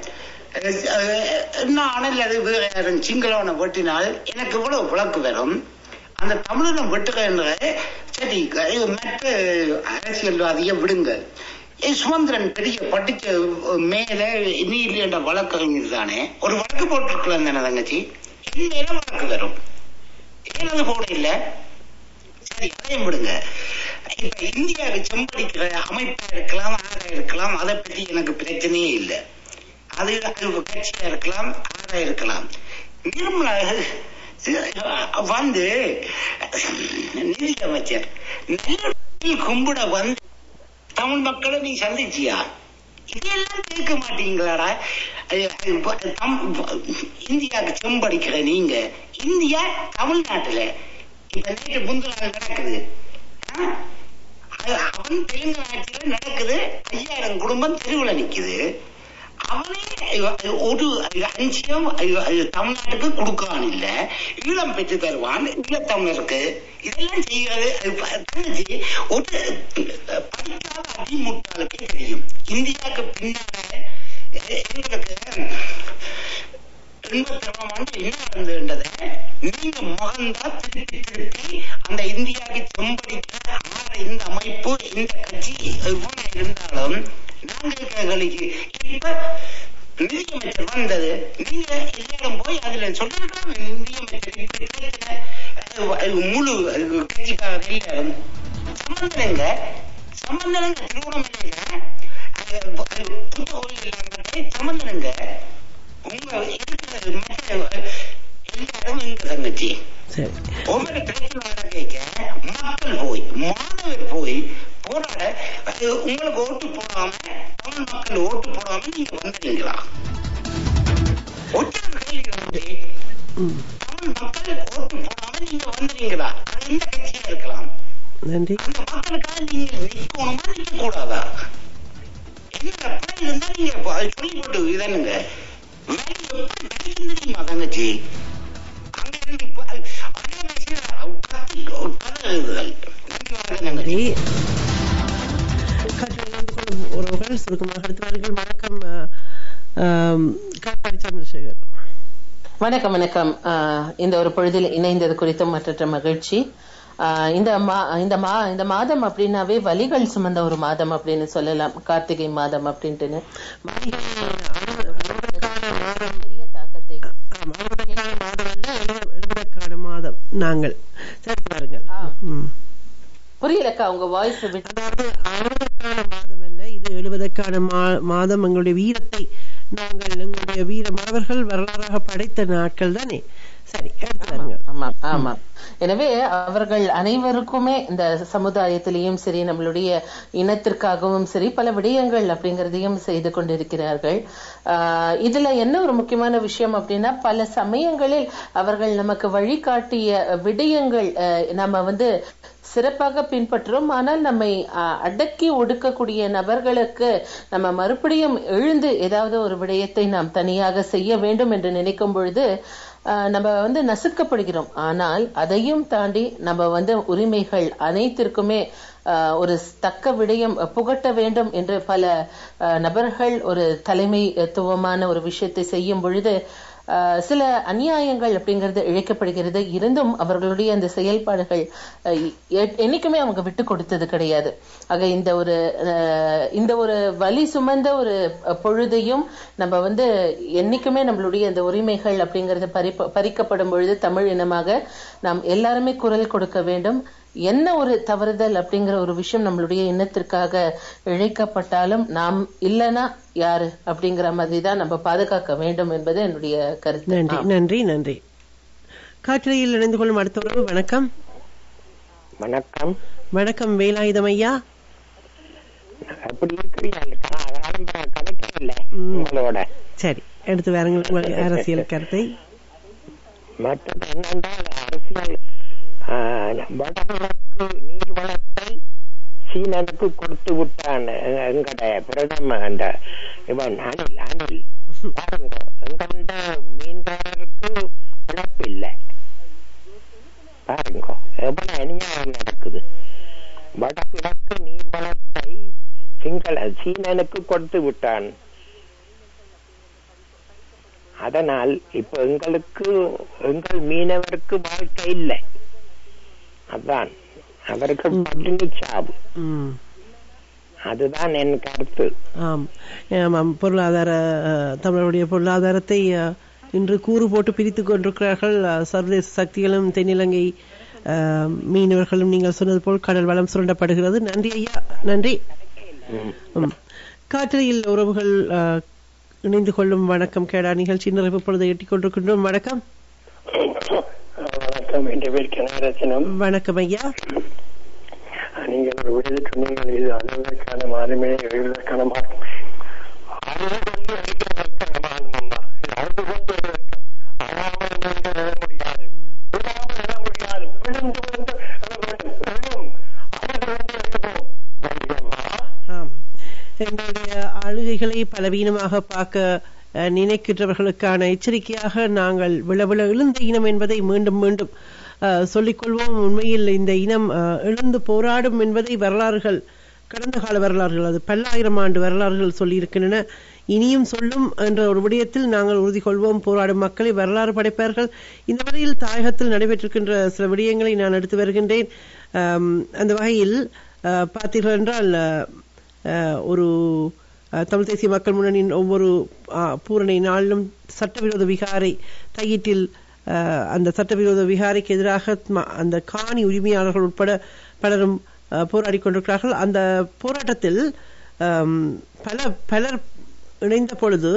நானில் அது வேற சிங்களவனை வெட்டினால் எனக்கு இவ்வளவு விளக்கு வரும். அந்த தமிழனை வெட்டுகின்ற சரி மற்ற அரசியல்வாதிய விடுங்க. சுமந்திரன் பெரிய படிச்ச மேல நீர் என்ற வழக்கறிஞர் தானே, ஒரு வழக்கு போட்டிருக்கலாம் தானே தங்கச்சி? என்ன வழக்கு வரும்? ஏனது போட இல்லை? சரி, அதையும் விடுங்க. இப்ப இந்தியாவுக்கு செம்படிக்கிற அமைப்பா இருக்கலாம், ஆறா இருக்கலாம், அதை பத்தி எனக்கு பிரச்சனையே இல்லை. அது கட்சியா இருக்கலாம், ஆறா இருக்கலாம். நிர்மலா வந்து நிதி அமைச்சர் கும்பிட வந்து தமிழ் மக்களை நீ சந்திச்சியா? இதெல்லாம் கேட்க மாட்டீங்களாடா? இந்தியாவுக்கு செம்படிக்கிற நீங்க, இந்தியா தமிழ்நாட்டுல இப்ப நேற்று முந்தின நடக்குது. அவன் தெலுங்காட்சியில நடக்குது. 5000 குடும்பம் தெருவில் நிக்குது. அவனே ஒரு 5 தமிழ்நாட்டுக்கு கொடுக்கான் இல்ல, ஈழம் பெற்று தருவான் ஈழத்தமிழருக்கு. இதெல்லாம் செய்கிறது தங்கச்சி ஒரு படிக்காத அதிமுட்டாளுக்கே தெரியும். இந்தியாவுக்கு பின்னால எங்களுக்கு 87ஆம் ஆண்டு என்ன நடந்ததுன்றத நீங்க மகன்தா திருப்பி அந்த இந்தியாவுக்கு செம்படிக்க ஆற இந்த அமைப்பு, இந்த கட்சி இருந்தாலும் நாங்களுக்கு இப்ப நிதியமைச்சர் வந்தது. நீங்க எல்லாரும் போய் அதுல சொல்லிருக்கலாம். நிதியமைச்சர் முழு கட்சிக்காக எல்லாரும் சம்பந்தனங்க திருவண்ணாமலைங்க சம்பந்தனங்க உங்க இருக்கிற எல்லாரும் எங்க தங்கச்சி ஒவ்வொரு பிரச்சனை கேட்க மக்கள் போய், மாணவர் போய் போராட உங்களுக்கு ஓட்டு போடாம, தமிழ் மக்கள் ஓட்டு போடாம நீங்க வந்துட்டீங்களா? தமிழ் மக்கள் ஓட்டு போடாம நீங்க வந்துட்டீங்களா? எந்த கட்சியா இருக்கலாம்? அந்த மக்களுக்காக நீங்க நிற்கணுமா நிற்க கூடாதா? என்ன பிள்ளை இருந்தா நீங்க சொல்லி போட்டு இதனுங்க தெரியுமா தங்கச்சி? அங்க இருந்து உறவுகள் சுருக்கமாக அடுத்தவர்கள். வணக்கம் காட்பாடி சந்திரசேகர். வணக்கம். வணக்கம். இந்த ஒரு பொழுதில் இணைந்தது குறித்து மற்ற மகிழ்ச்சி. இந்த மாதம் அப்படின்னாவே வலிகள் சுமந்த ஒரு மாதம் அப்படின்னு சொல்லலாம். கார்த்திகை மாதம் அப்படின்ட்டு பெரிய தாக்கத்தை மாதம் அல்ல, 70க்கான மாதம் நாங்கள் சேர்த்து பாருங்கள். புரியலக்கா உங்க வாய்ஸ். அதாவது 60க்கான மாதம் அல்ல, இது 70க்கான மாதம். எங்களுடைய வீரத்தை நாங்கள், எங்களுடைய வீர மறவர்கள் வரலாறாக படைத்த நாட்கள் தானே. சரி, எடுத்து வாருங்க. ஆமா ஆமா. எனவே அவர்கள் அனைவருக்குமே இந்த சமுதாயத்திலையும் சரி, நம்மளுடைய இனத்திற்காகவும் சரி, பல விடயங்கள் அப்படிங்கறதையும் செய்து கொண்டிருக்கிறார்கள். இதுல என்ன ஒரு முக்கியமான விஷயம் அப்படின்னா, பல சமயங்களில் அவர்கள் நமக்கு வழிகாட்டிய விடயங்கள் நம்ம சிறப்பாக பின்பற்றுறோம். ஆனால் நம்மை அடக்கி ஒடுக்கக்கூடிய நபர்களுக்கு நம்ம மறுபடியும் எழுந்து ஏதாவது ஒரு விடயத்தை நாம் தனியாக செய்ய வேண்டும் என்று நினைக்கும் பொழுது நம்ம நசுக்கப்படுகிறோம். ஆனால் அதையும் தாண்டி நம்ம உரிமைகள் அனைத்திற்குமே ஒரு தக்க விடயம் புகட்ட வேண்டும் என்று பல நபர்கள் ஒரு தலைமைத்துவமான ஒரு விஷயத்தை செய்யும் பொழுது சில அநியாயங்கள் அப்படிங்கிறது இழைக்கப்படுகிறது. இருந்தும் அவர்களுடைய அந்த செயல்பாடுகள் என்னைக்குமே அவங்க விட்டு கொடுத்தது கிடையாது. ஆக இந்த ஒரு வலி சுமந்த ஒரு பொழுதையும் நம்ம என்னைக்குமே நம்மளுடைய அந்த உரிமைகள் அப்படிங்கறது பறிக்கப்படும் பொழுது தமிழ் இனமாக நாம் எல்லாருமே குரல் கொடுக்க வேண்டும். என்ன ஒரு தவறுதல் அப்படிங்கிற ஒரு விஷயம் நம்மளுடைய இனத்திற்காக இழைக்கப்பட்டாலும் நாம் இல்லைன்னா யாரு அப்படிங்கிற மாதிரி தான் நம்ம பாதுகாக்க வேண்டும் என்பது என்னுடைய கருத்து. நன்றி நன்றி நன்றி. காற்றலையில் இணைந்து கொள்ளும் அடுத்த உறவு. வணக்கம். வணக்கம். வணக்கம் வேலாயுதம் ஐயா. அப்படி இருக்கிறீங்களோட சரி, எடுத்து வேறுங்கள் அரசியல் கருத்தை. மற்றது என்னென்றால் அரசியல் வடகிழக்கு நீர்வளத்தை சீனனுக்கு கொடுத்து விட்டான் எங்கட பிரதம அந்த இவன் அணில் பாருங்க, எங்கண்ட மீன்காரருக்கு இழப்பில்லை. பாருங்க எவ்வளவு அநியாயம் நடக்குது. வடகிழக்கு நீர்வளத்தை சீனனுக்கு கொடுத்து விட்டான். அதனால் இப்ப எங்கள் மீனவருக்கு வாழ்க்கை இல்லை. அதான் அவருக்கு பட்டினி சாவு. அதுதான் என் கருத்து. பொருளாதார தமிழருடைய பொருளாதாரத்தை இன்று கூறு போட்டு பிரித்துக் கொண்டிருக்கிறார்கள் சர்வதேச சக்திகளும் தென்னிலங்கை மீனவர்களும். நீங்கள் சொன்னது போல் கடல் வளம் சுரண்டப்படுகிறது. நன்றி ஐயா, நன்றி. காற்றலையில் உறவுகள் இணைந்து கொள்ளும் வணக்கம் கேடா நிகழ்ச்சி நிறைவு பொழுதை எட்டிக் கொண்டிருக்கின்றோம். வணக்கம். வணக்கம். என்ற பேர் கனகரத்னம். வணக்கம் ஐயா. நீங்கள் ஒரு விடுதலை சொன்னீர்கள், இது அளவிற்கான மாறுமே எழுவதற்கான மாற்றம். என்னுடைய அழுகைகளை பலவீனமாக பார்க்க நினைக்கின்றவர்களுக்கான எச்சரிக்கையாக நாங்கள் விளவிள எழுந்த இனம் என்பதை மீண்டும் மீண்டும் சொல்லிக்கொள்வோம். உண்மையில் இந்த இனம் எழுந்து போராடும் என்பதை வரலாறுகள், கடந்த கால வரலாறுகள், அது பல்லாயிரம் ஆண்டு வரலாறுகள் சொல்லியிருக்கின்றன. இனியும் சொல்லும் என்ற ஒரு விடயத்தில் நாங்கள் உறுதி கொள்வோம். போராடும் மக்களை வரலாறு படைப்பார்கள். இந்த வகையில் தாயகத்தில் நடைபெற்றிருக்கின்ற சில விடயங்களை நான் எடுத்து வருகின்றேன். அந்த வகையில் பார்த்தீர்கள் என்றால் ஒரு தமிழ் தேசிய மக்கள் முன்னணியின் ஒவ்வொரு பூரணை நாளிலும் சட்டவிரோத விகாரை தையிட்டில் அந்த சட்டவிரோத விகாரைக்கு எதிராக அந்த காணி உரிமையாளர்கள் உட்பட பலரும் போராடி கொண்டிருக்கிறார்கள். அந்த போராட்டத்தில் பலர் இணைந்த பொழுது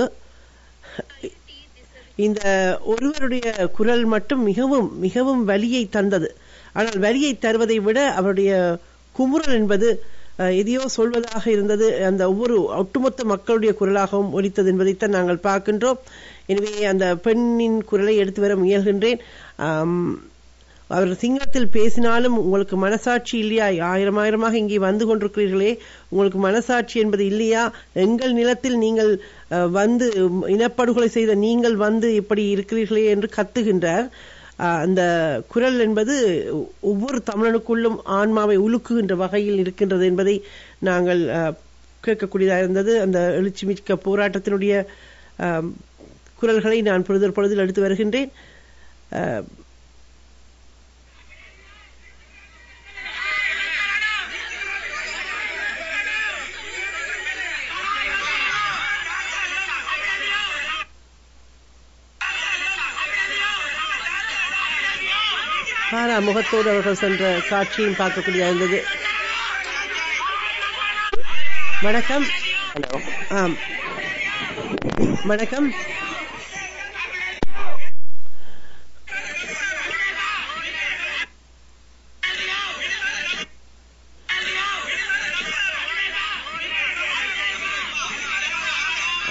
இந்த ஒருவருடைய குரல் மட்டும் மிகவும் மிகவும் வலியை தந்தது. ஆனால் வலியை தருவதை விட அவருடைய குமுறல் என்பது எதையோ சொல்வதாக இருந்தது. அந்த ஒவ்வொரு ஒட்டுமொத்த மக்களுடைய குரலாகவும் ஒலித்தது என்பதைத்தான் நாங்கள் பார்க்கின்றோம். எனவே அந்த பெண்ணின் குரலை எடுத்து வர முயல்கின்றேன். அவர் சிங்களத்தில் பேசினாலும் உங்களுக்கு மனசாட்சி இல்லையா? ஆயிரமாக இங்கே வந்து கொண்டிருக்கிறீர்களே, உங்களுக்கு மனசாட்சி என்பது இல்லையா? எங்கள் நிலத்தில் நீங்கள் வந்து இனப்படுகொலை செய்த நீங்கள் வந்து இப்படி இருக்கிறீர்களே என்று கத்துகின்றார். அந்த குரல் என்பது ஒவ்வொரு தமிழனுக்குள்ளும் ஆன்மாவை உலுக்குகின்ற வகையில் இருக்கின்றது என்பதை நாங்கள் கேட்கக்கூடியதாக இருந்தது. அந்த எழுச்சி மிக்க போராட்டத்தினுடைய குரல்களை நான் பொழுதில் எடுத்து வருகின்றேன். முகத்தோடு அவர்கள் சென்ற காட்சியும் பார்க்கக்கூடிய இருந்தது. வணக்கம். ஆம், வணக்கம்.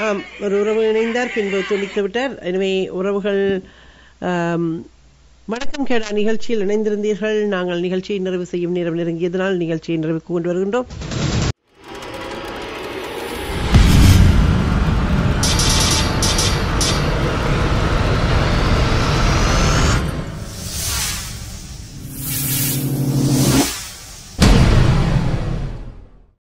ஒரு உறவு இணைந்தார், பின்பு துணித்து விட்டார். எனவே உறவுகள் வணக்கம் கேடா நிகழ்ச்சியில் இணைந்திருந்தீர்கள். நாங்கள் நிகழ்ச்சியை நிறைவு செய்யும் நேரம் நெருங்கியதனால் நிகழ்ச்சியை நிறைவுக்கு கொண்டு வருகின்றோம்.